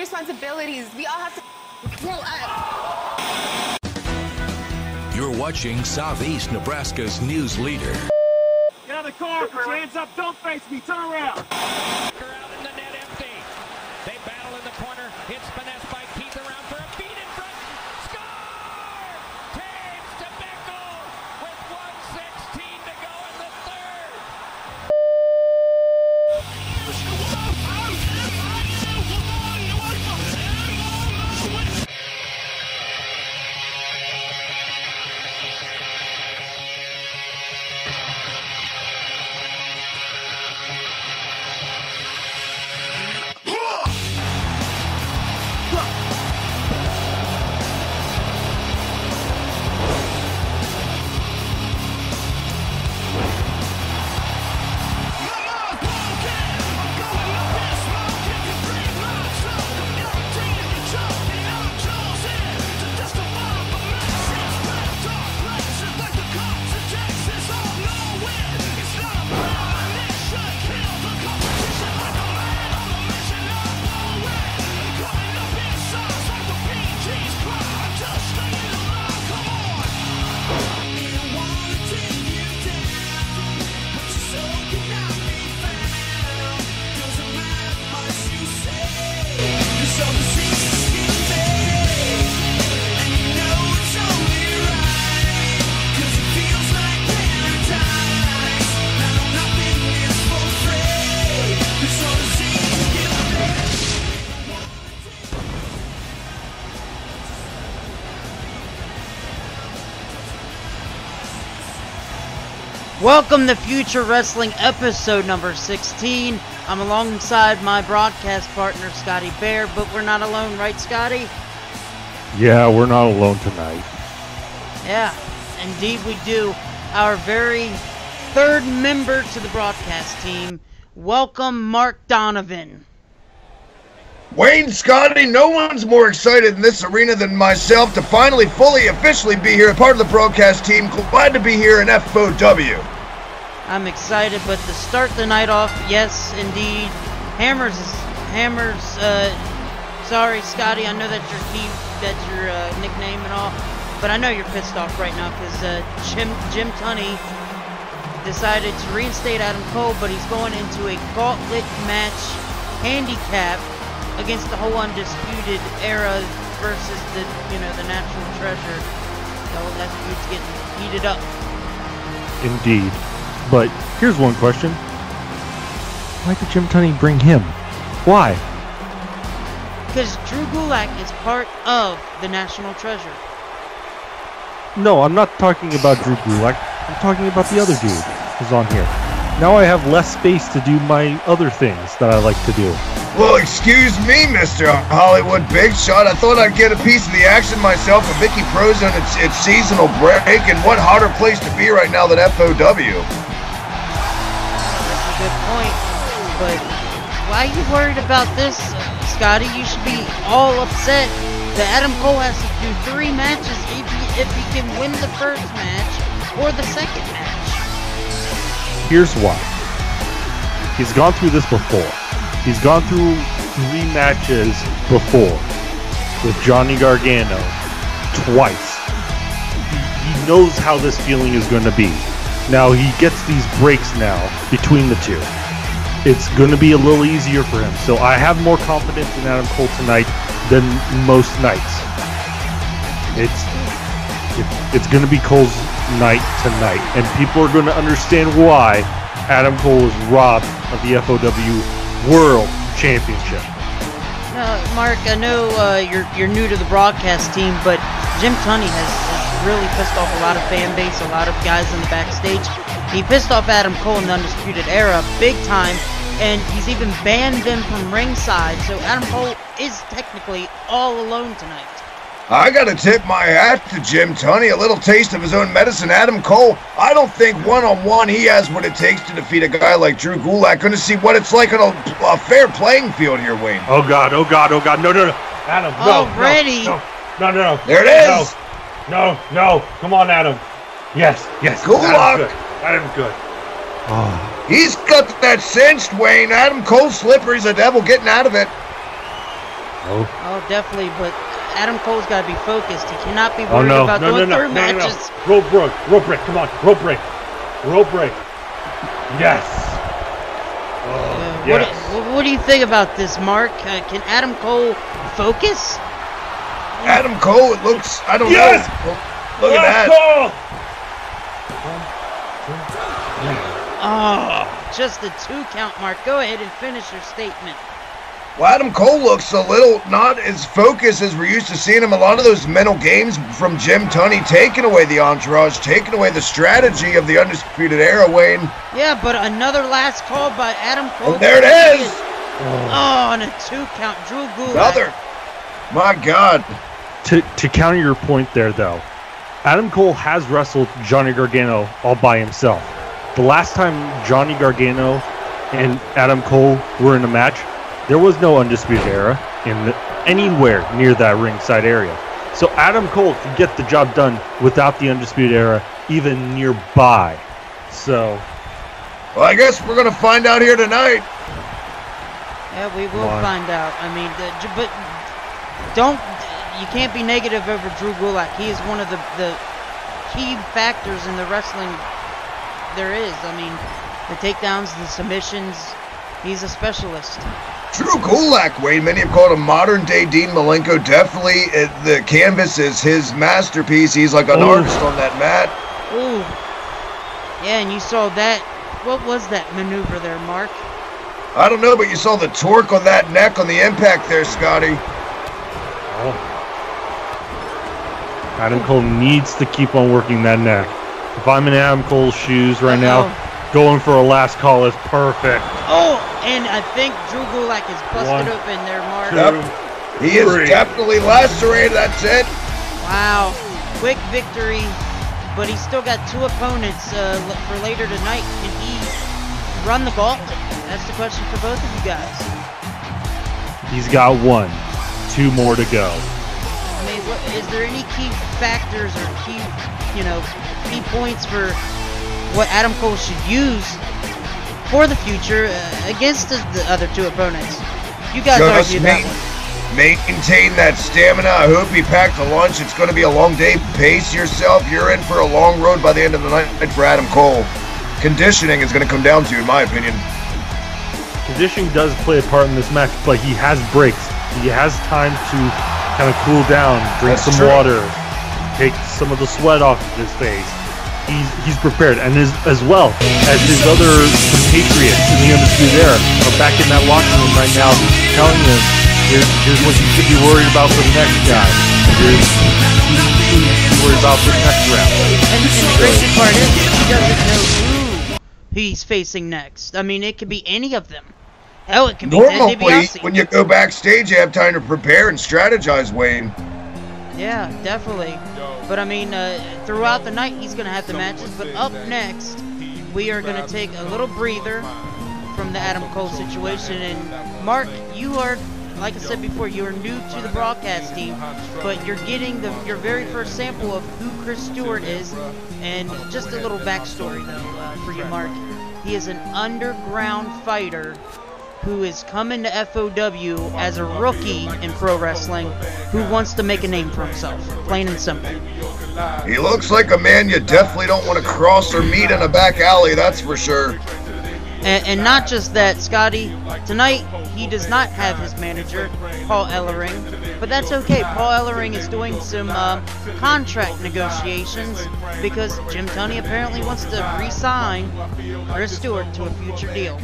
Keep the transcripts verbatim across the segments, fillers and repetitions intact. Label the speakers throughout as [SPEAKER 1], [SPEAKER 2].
[SPEAKER 1] responsibilities. We all have to grow up.
[SPEAKER 2] You're watching Southeast Nebraska's news leader.
[SPEAKER 3] Get out of the car, put your hands up, don't face me, turn around.
[SPEAKER 4] Out in the net empty. They battle in the corner. It's finessed by Keith around for a feed in front. Score! Taves to Beckel with one sixteen to go in the third.
[SPEAKER 5] Welcome to Future Wrestling episode number sixteen. I'm alongside my broadcast partner, Scotty Bear, but we're not alone, right, Scotty?
[SPEAKER 6] Yeah, we're not alone tonight.
[SPEAKER 5] Yeah, indeed we do. Our very third member to the broadcast team. Welcome, Mark Donovan.
[SPEAKER 7] Wayne, Scotty, no one's more excited in this arena than myself to finally, fully, officially be here, part of the broadcast team. Glad to be here in F O W.
[SPEAKER 5] I'm excited, but to start the night off, yes, indeed, Hammers is, Hammers, uh, sorry, Scotty, I know that's your key, that's your uh, nickname and all, but I know you're pissed off right now, because uh, Jim, Jim Tunney decided to reinstate Adam Cole, but he's going into a gauntlet match handicap against the whole Undisputed Era versus the, you know, the Natural Treasure. So that feud's getting heated up.
[SPEAKER 6] Indeed. But here's one question. Why did Jim Tunney bring him? Why?
[SPEAKER 5] Because Drew Gulak is part of the National Treasure.
[SPEAKER 6] No, I'm not talking about Drew Gulak. I'm talking about the other dude who's on here. Now I have less space to do my other things that I like to do.
[SPEAKER 7] Well, excuse me, Mister Hollywood Big Shot. I thought I'd get a piece of the action myself with Vicky Pro's on its, its seasonal break, and what hotter place to be right now than F O W?
[SPEAKER 5] That's a good point, but why are you worried about this, Scotty? You should be all upset that Adam Cole has to do three matches if he, if he can win the first match or the second match.
[SPEAKER 6] Here's why. He's gone through this before. He's gone through three matches before with Johnny Gargano twice. He, he knows how this feeling is going to be. Now he gets these breaks now between the two. It's going to be a little easier for him. So I have more confidence in Adam Cole tonight than most nights. It's it, it's going to be Cole's night tonight, and people are going to understand why Adam Cole is robbed of the F O W World Championship.
[SPEAKER 5] Now, Mark, I know uh, you're you're new to the broadcast team, but Jim Tunney has, has really pissed off a lot of fan base, a lot of guys in the backstage. He pissed off Adam Cole in the Undisputed Era big time, and he's even banned them from ringside. So Adam Cole is technically all alone tonight.
[SPEAKER 7] I gotta tip my hat to Jim Tunney. A little taste of his own medicine. Adam Cole, I don't think one-on-one he has what it takes to defeat a guy like Drew Gulak. Gonna see what it's like on a, a fair playing field here, Wayne.
[SPEAKER 6] Oh, God, oh, God, oh, God. No, no, no. Adam, no.
[SPEAKER 5] Already?
[SPEAKER 6] No, no, no, no.
[SPEAKER 7] There it is.
[SPEAKER 6] No, no, no. Come on, Adam. Yes, yes.
[SPEAKER 7] Gulak.
[SPEAKER 6] Adam's good. Oh.
[SPEAKER 7] He's got that cinched, Wayne. Adam Cole slippery's a devil getting out of it.
[SPEAKER 6] Oh.
[SPEAKER 5] Oh, definitely, but Adam Cole's got to be focused. He cannot be
[SPEAKER 6] Oh
[SPEAKER 5] worried
[SPEAKER 6] no,
[SPEAKER 5] about
[SPEAKER 6] no,
[SPEAKER 5] doing
[SPEAKER 6] no, no,
[SPEAKER 5] third
[SPEAKER 6] no, no,
[SPEAKER 5] matches.
[SPEAKER 6] no. Rope break, rope break, come on, rope break. Rope break. Yes. Oh,
[SPEAKER 5] Uh,
[SPEAKER 6] yes.
[SPEAKER 5] What, do- what do you think about this, Mark? Uh, can Adam Cole focus?
[SPEAKER 7] Adam Cole, it looks, I don't
[SPEAKER 6] Yes!
[SPEAKER 7] know. Look at
[SPEAKER 6] Last
[SPEAKER 7] that.
[SPEAKER 6] call.
[SPEAKER 5] Oh, just the two count, Mark. Go ahead and finish your statement.
[SPEAKER 7] Well, Adam Cole looks a little not as focused as we're used to seeing him. A lot of those mental games from Jim Tunney, taking away the entourage, taking away the strategy of the Undisputed Era, Wayne.
[SPEAKER 5] Yeah, but another last call by Adam Cole.
[SPEAKER 7] Oh, there it is.
[SPEAKER 5] Oh, and a two count. Drew Gulak.
[SPEAKER 7] Another. My God.
[SPEAKER 6] To, to counter your point there, though, Adam Cole has wrestled Johnny Gargano all by himself. The last time Johnny Gargano and Adam Cole were in a match, there was no Undisputed Era in the, anywhere near that ringside area. So Adam Cole could get the job done without the Undisputed Era even nearby. So,
[SPEAKER 7] Well, I guess we're going to find out here tonight.
[SPEAKER 5] Yeah, we will
[SPEAKER 6] Come on.
[SPEAKER 5] find out. I mean, the, j- but don't you can't be negative over Drew Gulak. He is one of the the key factors in the wrestling there is. I mean, the takedowns, the submissions. He's a specialist.
[SPEAKER 7] Drew Gulak, Wayne. Many have called him modern-day Dean Malenko. Definitely, uh, the canvas is his masterpiece. He's like an
[SPEAKER 6] Oh.
[SPEAKER 7] artist on that mat.
[SPEAKER 5] Ooh. Yeah, and you saw that. What was that maneuver there, Mark?
[SPEAKER 7] I don't know, but you saw the torque on that neck on the impact there, Scotty.
[SPEAKER 6] oh. Adam Cole needs to keep on working that neck. If I'm in Adam Cole's shoes right now,
[SPEAKER 5] Uh-oh.
[SPEAKER 6] going for a last call is perfect.
[SPEAKER 5] Oh, and I think Drew Gulak is busted
[SPEAKER 6] One,
[SPEAKER 5] open there, Mark.
[SPEAKER 6] two,
[SPEAKER 7] Yep. He
[SPEAKER 6] three.
[SPEAKER 7] is definitely lacerated. That's it.
[SPEAKER 5] Wow. Quick victory, but he's still got two opponents uh, l- for later tonight. Can he run the gauntlet? That's the question for both of you guys.
[SPEAKER 6] He's got one. Two more to go.
[SPEAKER 5] I mean, what, is there any key factors or key, you know, key points for what Adam Cole should use for the future uh, against the, the other two opponents? You guys
[SPEAKER 7] Just
[SPEAKER 5] argue that
[SPEAKER 7] main-
[SPEAKER 5] one.
[SPEAKER 7] Maintain that stamina. I hope he packed a lunch. It's going to be a long day. Pace yourself. You're in for a long road by the end of the night for Adam Cole. Conditioning is going to come down to, in my opinion.
[SPEAKER 6] Conditioning does play a part in this match, but he has breaks. He has time to kind of cool down, drink
[SPEAKER 7] That's
[SPEAKER 6] some
[SPEAKER 7] true.
[SPEAKER 6] water, take some of the sweat off of his face. He's he's prepared, and as as well as his other compatriots in the Undisputed Era are back in that locker room right now, telling him, here's here's what you should be worried about for the next guy. Here's who you should be worried about for the next round.
[SPEAKER 5] And, and the crazy part is he doesn't know who he's facing next. I mean, it could be any of them. Hell, it could be Ted
[SPEAKER 7] Normally,
[SPEAKER 5] DiBiase.
[SPEAKER 7] when you go backstage, you have time to prepare and strategize, Wayne.
[SPEAKER 5] Yeah, definitely. But I mean, uh, throughout the night, he's going to have the matches. But up next, we are going to take a little breather from the Adam Cole situation. And Mark, you are, like I said before, you are new to the broadcast team, but you're getting the your very first sample of who Chris Stewart is. And just a little backstory, though, uh, for you, Mark. He is an underground fighter who is coming to F O W as a rookie in pro wrestling, who wants to make a name for himself, plain and simple.
[SPEAKER 7] He looks like a man you definitely don't want to cross or meet in a back alley, that's for sure.
[SPEAKER 5] And, and not just that, Scotty, tonight he does not have his manager, Paul Ellering, but that's okay. Paul Ellering is doing some uh, contract negotiations because Jim Tunney apparently wants to re-sign Chris Stewart to a future deal.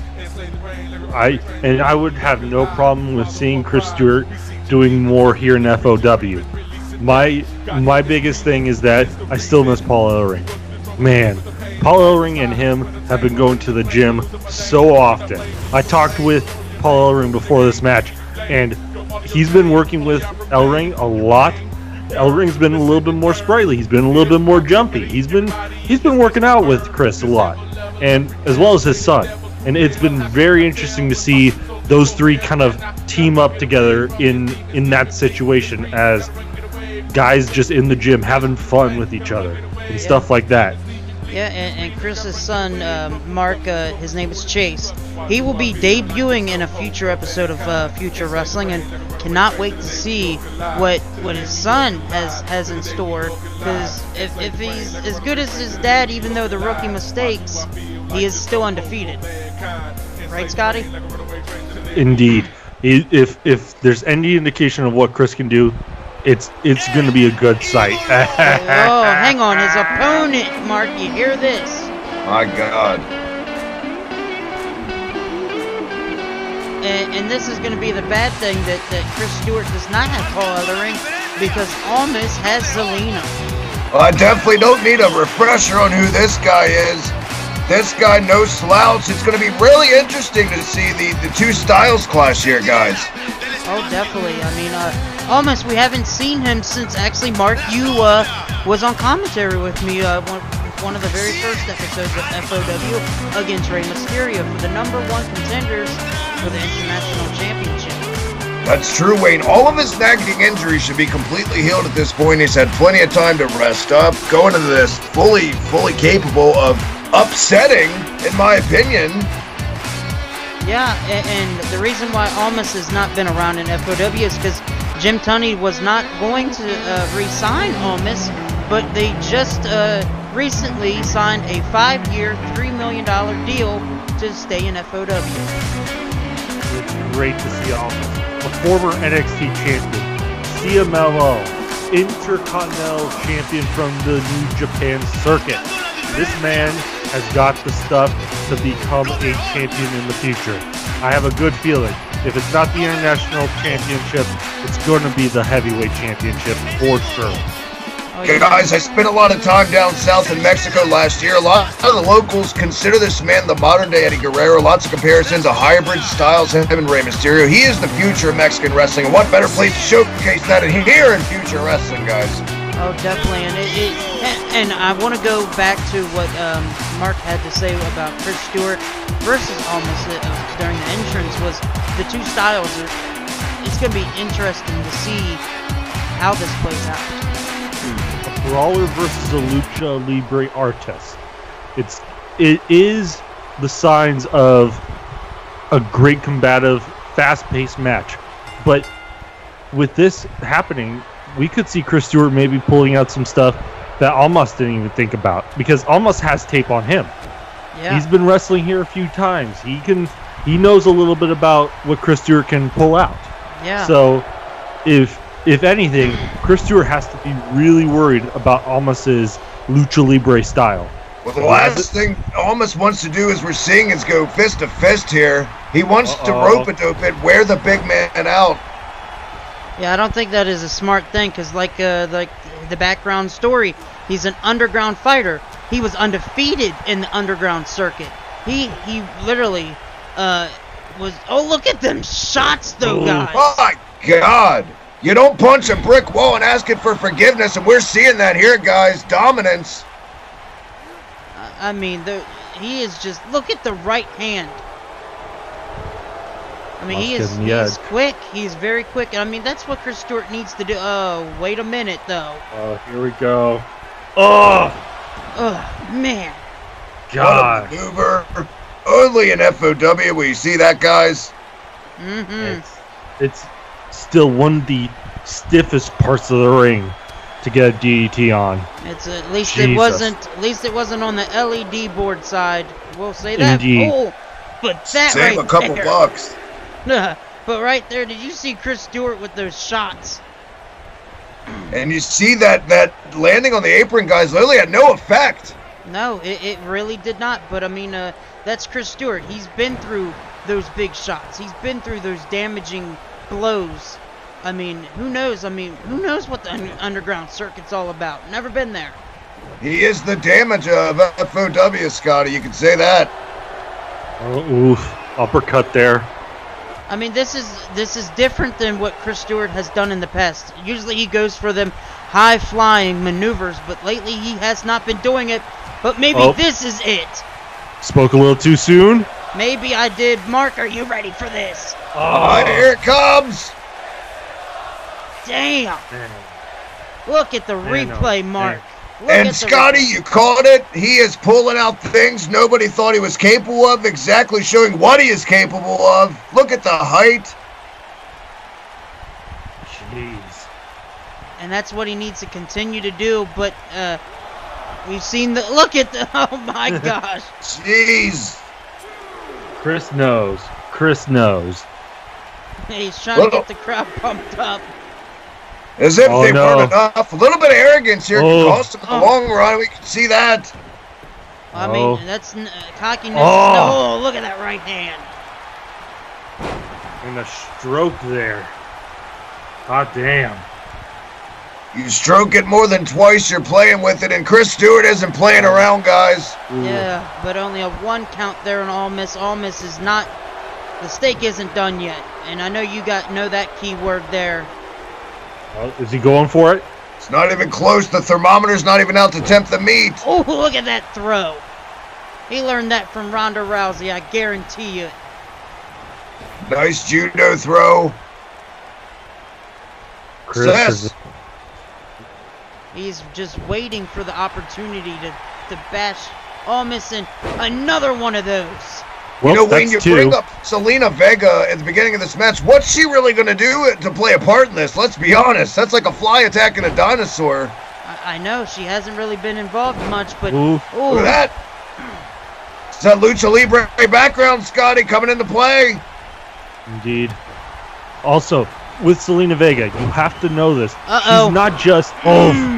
[SPEAKER 6] I and I would have no problem with seeing Chris Stewart doing more here in F O W. My my biggest thing is that I still miss Paul Ellering. Man, Paul Ellering and him have been going to the gym so often. I talked with Paul Ellering before this match, and he's been working with Ellering a lot. Ellering's been a little bit more sprightly. He's been a little bit more jumpy. He's been he's been working out with Chris a lot, and as well as his son. And it's been very interesting to see those three kind of team up together in in that situation as guys just in the gym having fun with each other and stuff like that.
[SPEAKER 5] Yeah, and, and Chris's son, um, Mark, uh, his name is Chase. He will be debuting in a future episode of uh, Future Wrestling, and cannot wait to see what what his son has has in store. Because if, if he's as good as his dad, even though the rookie mistakes, he is still undefeated. Right, Scotty?
[SPEAKER 6] Indeed. If if there's any indication of what Chris can do, it's it's going to be a good sight.
[SPEAKER 5] Oh, hang on, his opponent, Mark. You hear this?
[SPEAKER 7] My God.
[SPEAKER 5] And, and this is going to be the bad thing that, that Chris Stewart does not have Paul Ellering, because Almas has Zelina.
[SPEAKER 7] Well, I definitely don't need a refresher on who this guy is. This guy, no slouch. It's going to be really interesting to see the, the two styles clash here, guys.
[SPEAKER 5] Oh, definitely. I mean, uh, Almas, we haven't seen him since, actually, Mark, you uh, was on commentary with me uh, one, one of the very first episodes of F O W against Rey Mysterio for the number one contenders for the International Championship.
[SPEAKER 7] That's true, Wayne. All of his nagging injuries should be completely healed at this point. He's had plenty of time to rest up, going into this fully, fully capable of upsetting, in my opinion.
[SPEAKER 5] Yeah, and, and the reason why Almas has not been around in F O W is because Jim Tunney was not going to uh, re-sign Almas, but they just uh, recently signed a five-year, three million dollar deal to stay in F O W.
[SPEAKER 6] It's great to see Almas, a former N X T champion, C M L O, Intercontinental champion from the New Japan circuit. This man has got the stuff to become a champion in the future. I have a good feeling. If it's not the International Championship, it's going to be the Heavyweight Championship for sure.
[SPEAKER 7] Okay, guys, I spent a lot of time down south in Mexico last year. A lot of the locals consider this man the modern-day Eddie Guerrero. Lots of comparisons, a hybrid styles, him and Rey Mysterio. He is the future of Mexican wrestling, and what better place to showcase that than here in Future Wrestling, guys?
[SPEAKER 5] Oh, definitely, and it, it and, and I want to go back to what um, Mark had to say about Chris Stewart versus Almas uh, during the entrance. Was the two styles are, it's going to be interesting to see how this plays out.
[SPEAKER 6] A brawler versus a lucha libre artist. It's it is the signs of a great combative, fast-paced match, but with this happening, we could see Chris Stewart maybe pulling out some stuff that Almas didn't even think about, because Almas has tape on him.
[SPEAKER 5] Yeah.
[SPEAKER 6] He's been wrestling here a few times. He can, he knows a little bit about what Chris Stewart can pull out.
[SPEAKER 5] Yeah.
[SPEAKER 6] So, if if anything, Chris Stewart has to be really worried about Almas's lucha libre style.
[SPEAKER 7] Well, the last thing Almas wants to do, as we're seeing, is go fist to fist here. He wants Uh-oh. to rope it, dope it, wear the big man out.
[SPEAKER 5] Yeah, I don't think that is a smart thing, because like uh, like the background story, he's an underground fighter. He was undefeated in the underground circuit. He he literally uh, was. Oh, look at them shots, though, guys.
[SPEAKER 7] Oh my God! You don't punch a brick wall and ask it for forgiveness, and we're seeing that here, guys. Dominance.
[SPEAKER 5] I mean, the, he is just. Look at the right hand. I mean, he is he's quick. He's very quick. I mean, that's what Chris Stewart needs to do. Oh, wait a minute, though.
[SPEAKER 6] Oh, here we go. Oh!
[SPEAKER 5] Oh, man.
[SPEAKER 6] God.
[SPEAKER 7] What a maneuver. Only in F O W will you see that, guys.
[SPEAKER 5] Mm-hmm.
[SPEAKER 6] It's, it's still one of the stiffest parts of the ring to get a D D T on.
[SPEAKER 5] It's at least
[SPEAKER 6] Jesus.
[SPEAKER 5] it wasn't. At least it wasn't on the L E D board side. We'll say that.
[SPEAKER 6] Indeed.
[SPEAKER 5] Oh, but that
[SPEAKER 7] Save
[SPEAKER 5] right
[SPEAKER 7] a couple
[SPEAKER 5] there.
[SPEAKER 7] bucks.
[SPEAKER 5] But right there, did you see Chris Stewart with those shots?
[SPEAKER 7] And you see that that landing on the apron, guys, literally had no effect.
[SPEAKER 5] No, it, it really did not. But I mean, uh, that's Chris Stewart. He's been through those big shots. He's been through those damaging blows. I mean, who knows? I mean, who knows what the un underground circuit's all about? Never been there.
[SPEAKER 7] He is the damage of F O W, Scotty. You can say that.
[SPEAKER 6] Oh, oof. Uppercut there.
[SPEAKER 5] I mean, this is this is different than what Chris Stewart has done in the past. Usually he goes for them high-flying maneuvers, but lately he has not been doing it. But maybe
[SPEAKER 6] oh.
[SPEAKER 5] this is it.
[SPEAKER 6] Spoke a little too soon.
[SPEAKER 5] Maybe I did. Mark, are you ready for this?
[SPEAKER 7] Oh, here it comes.
[SPEAKER 5] Damn.
[SPEAKER 6] Man.
[SPEAKER 5] Look at the
[SPEAKER 6] Man,
[SPEAKER 5] replay,
[SPEAKER 6] no.
[SPEAKER 5] Mark.
[SPEAKER 6] Man.
[SPEAKER 5] Look
[SPEAKER 7] and
[SPEAKER 5] at the
[SPEAKER 7] Scotty,
[SPEAKER 5] result.
[SPEAKER 7] you caught it. He is pulling out things nobody thought he was capable of, exactly showing what he is capable of. Look at the height.
[SPEAKER 6] Jeez.
[SPEAKER 5] And that's what he needs to continue to do, but uh, we've seen the, look at the, oh my gosh.
[SPEAKER 7] Jeez.
[SPEAKER 6] Chris knows. Chris knows.
[SPEAKER 5] He's trying
[SPEAKER 7] Look.
[SPEAKER 5] to get the crowd pumped up.
[SPEAKER 7] As if
[SPEAKER 6] Oh,
[SPEAKER 7] they
[SPEAKER 6] no.
[SPEAKER 7] weren't enough. A little bit of arrogance here
[SPEAKER 6] Oh.
[SPEAKER 7] can cost him in the long run. We can see that.
[SPEAKER 5] I
[SPEAKER 6] Oh.
[SPEAKER 5] mean, that's uh, cockiness.
[SPEAKER 6] Oh.
[SPEAKER 5] No, look at that right hand.
[SPEAKER 6] And a stroke there. God damn.
[SPEAKER 7] You stroke it more than twice, you're playing with it, and Chris Stewart isn't playing around, guys.
[SPEAKER 6] Ooh.
[SPEAKER 5] Yeah, but only a one count there in All Miss. All Miss is not, the steak isn't done yet. And I know you got know that key word there.
[SPEAKER 6] Oh, is he going for it?
[SPEAKER 7] It's not even close. The thermometer's not even out to tempt the meat.
[SPEAKER 5] Oh, look at that throw. He learned that from Ronda Rousey, I guarantee you.
[SPEAKER 7] Nice judo throw.
[SPEAKER 6] Chris
[SPEAKER 7] Yes.
[SPEAKER 6] is,
[SPEAKER 5] He's just waiting for the opportunity to, to bash All Miss in another one of those.
[SPEAKER 6] well,
[SPEAKER 7] you know, when
[SPEAKER 6] that's
[SPEAKER 7] you
[SPEAKER 6] two.
[SPEAKER 7] bring up Selena Vega at the beginning of this match, what's she really going to do to play a part in this? Let's be honest. That's like a fly attacking a dinosaur.
[SPEAKER 5] I, I know she hasn't really been involved much, but
[SPEAKER 6] Ooh.
[SPEAKER 5] ooh,
[SPEAKER 7] Look at that. It's that Lucha Libre background, Scotty, coming into play.
[SPEAKER 6] Indeed. Also, with Selena Vega, you have to know this.
[SPEAKER 5] Uh-oh.
[SPEAKER 6] She's not just oh.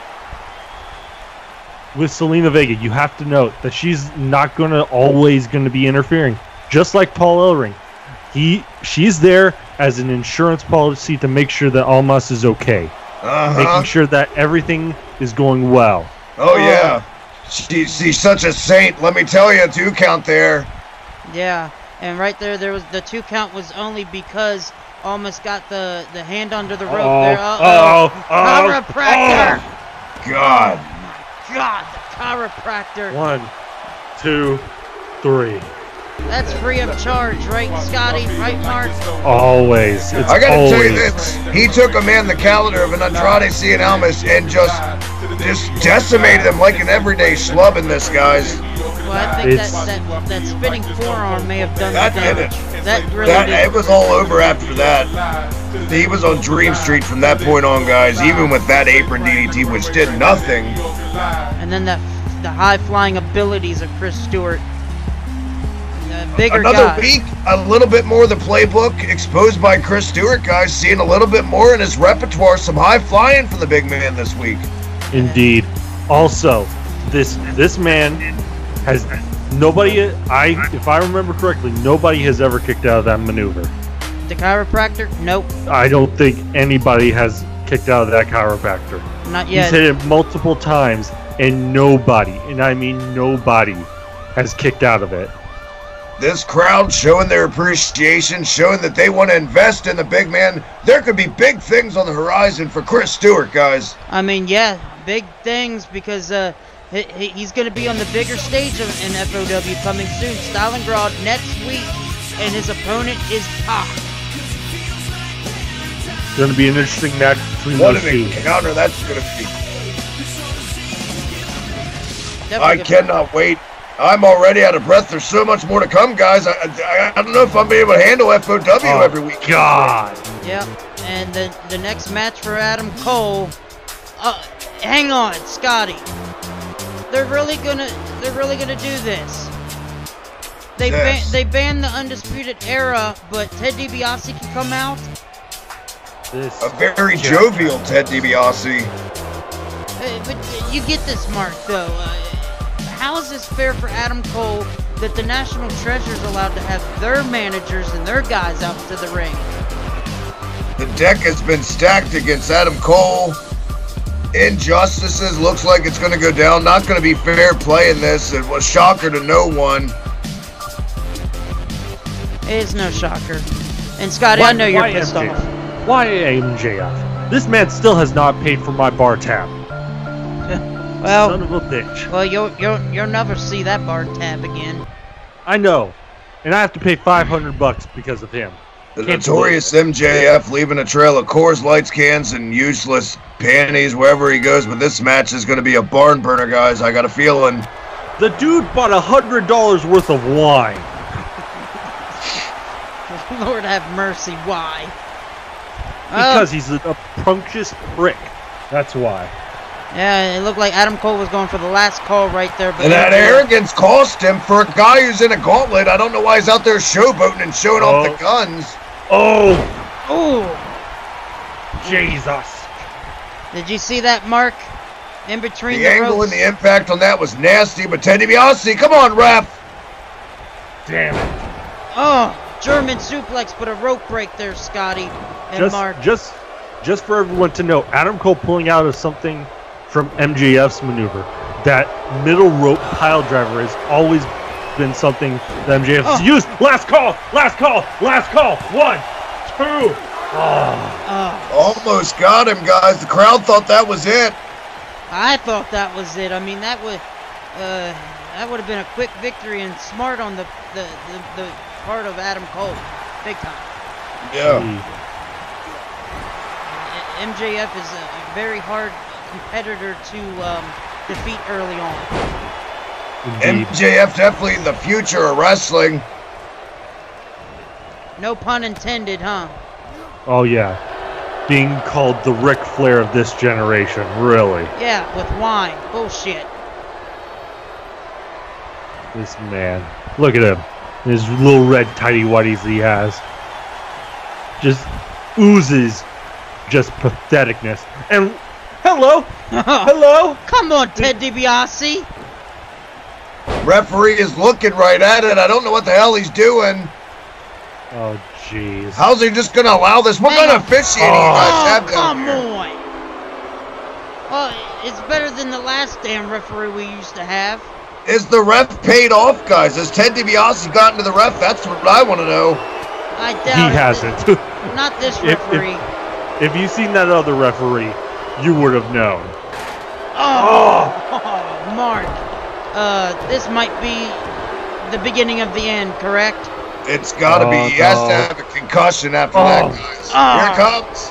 [SPEAKER 6] With Selena Vega, you have to note that she's not gonna always gonna be interfering. Just like Paul Ellering, he she's there as an insurance policy to make sure that Almas is okay,
[SPEAKER 7] Uh-huh.
[SPEAKER 6] making sure that everything is going well.
[SPEAKER 7] Oh, yeah. She, she's such a saint. Let me tell you, two count there.
[SPEAKER 5] yeah. And right there, there was the two count was only because almost got the the hand under the rope
[SPEAKER 6] Oh,
[SPEAKER 5] there. Uh
[SPEAKER 6] oh,
[SPEAKER 5] oh,
[SPEAKER 6] oh,
[SPEAKER 5] chiropractor!
[SPEAKER 7] God.
[SPEAKER 5] God, the chiropractor.
[SPEAKER 6] One, two, three.
[SPEAKER 5] That's free of charge, right, Scotty? Right, Mark?
[SPEAKER 6] Always. It's
[SPEAKER 7] I gotta
[SPEAKER 6] always.
[SPEAKER 7] tell you this. He took a man the caliber of an Andrade Cien Almas and just just decimated him like an everyday schlub in this, guys.
[SPEAKER 5] Well, I think that,
[SPEAKER 6] It's-
[SPEAKER 5] that that spinning forearm may have done
[SPEAKER 7] That
[SPEAKER 5] the
[SPEAKER 7] did
[SPEAKER 5] damage.
[SPEAKER 7] it.
[SPEAKER 5] That really
[SPEAKER 7] That,
[SPEAKER 5] did.
[SPEAKER 7] it was all over after that. He was on Dream Street from that point on, guys, even with that apron D D T, which did nothing.
[SPEAKER 5] And then that the high flying abilities of Chris Stewart. The bigger
[SPEAKER 7] Another
[SPEAKER 5] guy.
[SPEAKER 7] week, a little bit more of the playbook exposed by Chris Stewart, guys. Seeing a little bit more in his repertoire. Some high flying for the big man this week.
[SPEAKER 6] Indeed. Also, this this man has nobody. I, if I remember correctly, nobody has ever kicked out of that maneuver.
[SPEAKER 5] The chiropractor? Nope,
[SPEAKER 6] I don't think anybody has kicked out of that chiropractor.
[SPEAKER 5] not
[SPEAKER 6] He's
[SPEAKER 5] yet.
[SPEAKER 6] hit it multiple times, and nobody, and I mean nobody, has kicked out of it.
[SPEAKER 7] This crowd showing their appreciation, showing that they want to invest in the big man. There could be big things on the horizon for Chris Stewart, guys.
[SPEAKER 5] I mean, yeah, big things because uh, he, he- he's going to be on the bigger stage of, in F O W coming soon. Stalingrad next week, and his opponent is Pac.
[SPEAKER 6] It's going to be an interesting match between
[SPEAKER 7] What
[SPEAKER 6] those
[SPEAKER 7] an
[SPEAKER 6] two.
[SPEAKER 7] encounter that's going to be.
[SPEAKER 5] Definitely
[SPEAKER 7] I
[SPEAKER 5] good-
[SPEAKER 7] cannot wait. I'm already out of breath. There's so much more to come, guys. I, I, I don't know if I'm be able to handle F O W
[SPEAKER 6] Oh,
[SPEAKER 7] every week.
[SPEAKER 6] God.
[SPEAKER 5] Yep, and the the next match for Adam Cole. Uh, hang on, Scotty. They're really gonna they're really gonna do this. They
[SPEAKER 7] Yes.
[SPEAKER 5] ban they banned the Undisputed Era, but Ted DiBiase can come out.
[SPEAKER 6] This.
[SPEAKER 7] A very jovial Ted DiBiase.
[SPEAKER 5] Uh, but you get this, Mark. Though, uh, how is this fair for Adam Cole that the National Treasure's allowed to have their managers and their guys out to the ring?
[SPEAKER 7] The deck has been stacked against Adam Cole. Injustices looks like it's going to go down. Not going to be fair play in this. It was shocker to no one.
[SPEAKER 5] It is no shocker. And Scotty,
[SPEAKER 6] Why-
[SPEAKER 5] I know you're
[SPEAKER 6] why
[SPEAKER 5] pissed
[SPEAKER 6] M J F?
[SPEAKER 5] off.
[SPEAKER 6] Why M J F? This man still has not paid for my bar tab.
[SPEAKER 5] Well,
[SPEAKER 6] Son of a bitch.
[SPEAKER 5] well, you'll you'll you'll never see that bar tab again.
[SPEAKER 6] I know. And I have to pay five hundred bucks because of him.
[SPEAKER 7] The notorious M J F leaving a trail of Coors Lights cans and useless panties wherever he goes, but this match is going to be a barn burner, guys. I got a feeling.
[SPEAKER 6] The dude bought a hundred dollars worth of wine.
[SPEAKER 5] Lord have mercy, why?
[SPEAKER 6] Because
[SPEAKER 5] oh.
[SPEAKER 6] he's a, a prunctious prick. That's why.
[SPEAKER 5] Yeah, it looked like Adam Cole was going for the last call right there. But
[SPEAKER 7] and that arrogance cost him for a guy who's in a gauntlet. I don't know why he's out there showboating and showing
[SPEAKER 6] oh.
[SPEAKER 7] off the guns.
[SPEAKER 6] Oh!
[SPEAKER 5] Oh!
[SPEAKER 6] Jesus!
[SPEAKER 5] Did you see that, Mark? In between
[SPEAKER 7] the,
[SPEAKER 5] the
[SPEAKER 7] angle
[SPEAKER 5] ropes?
[SPEAKER 7] and the impact on that was nasty, but Ted DiBiase, come on, ref!
[SPEAKER 6] Damn it!
[SPEAKER 5] Oh, German suplex, but a rope break there, Scotty and
[SPEAKER 6] just,
[SPEAKER 5] Mark.
[SPEAKER 6] Just, just for everyone to know, Adam Cole pulling out of something from M J F's maneuver. That middle rope pile driver has always been something that M J F has
[SPEAKER 5] oh.
[SPEAKER 6] used. Last call! Last call! Last call! One, two. Oh.
[SPEAKER 5] Oh.
[SPEAKER 7] Almost got him, guys. The crowd thought that was it.
[SPEAKER 5] I thought that was it. I mean, that would uh, that would have been a quick victory and smart on the the, the, the part of Adam Cole. Big time.
[SPEAKER 7] Yeah.
[SPEAKER 5] M J F is a very hard competitor to um, defeat early on.
[SPEAKER 7] Indeed. M J F definitely the future of wrestling.
[SPEAKER 5] No pun intended, huh?
[SPEAKER 6] Oh yeah. Being called the Ric Flair of this generation, really.
[SPEAKER 5] Yeah, with wine. Bullshit.
[SPEAKER 6] This man. Look at him. His little red tighty whities he has. Just oozes just patheticness. And hello! Hello!
[SPEAKER 5] Come on, Ted DiBiase!
[SPEAKER 7] Referee is looking right at it. I don't know what the hell he's doing.
[SPEAKER 6] Oh, jeez.
[SPEAKER 7] How's he just going to allow this? What kind of officiating
[SPEAKER 6] oh.
[SPEAKER 7] you guys have
[SPEAKER 5] Oh,
[SPEAKER 7] down
[SPEAKER 5] come
[SPEAKER 7] here?
[SPEAKER 5] on! Well, it's better than the last damn referee we used to have.
[SPEAKER 7] Is the ref paid off, guys? Has Ted DiBiase gotten to the ref? That's what I want to know.
[SPEAKER 5] I doubt
[SPEAKER 6] He
[SPEAKER 5] it.
[SPEAKER 6] hasn't.
[SPEAKER 5] Not this
[SPEAKER 6] If-
[SPEAKER 5] referee.
[SPEAKER 6] If, if you seen that other referee, you would have known.
[SPEAKER 5] Oh, oh, Mark. Uh, this might be the beginning of the end, correct?
[SPEAKER 7] It's got to
[SPEAKER 6] Oh,
[SPEAKER 7] be. He has
[SPEAKER 6] no.
[SPEAKER 7] to have a concussion after
[SPEAKER 6] Oh.
[SPEAKER 7] that, guys.
[SPEAKER 5] Oh.
[SPEAKER 7] Here it comes.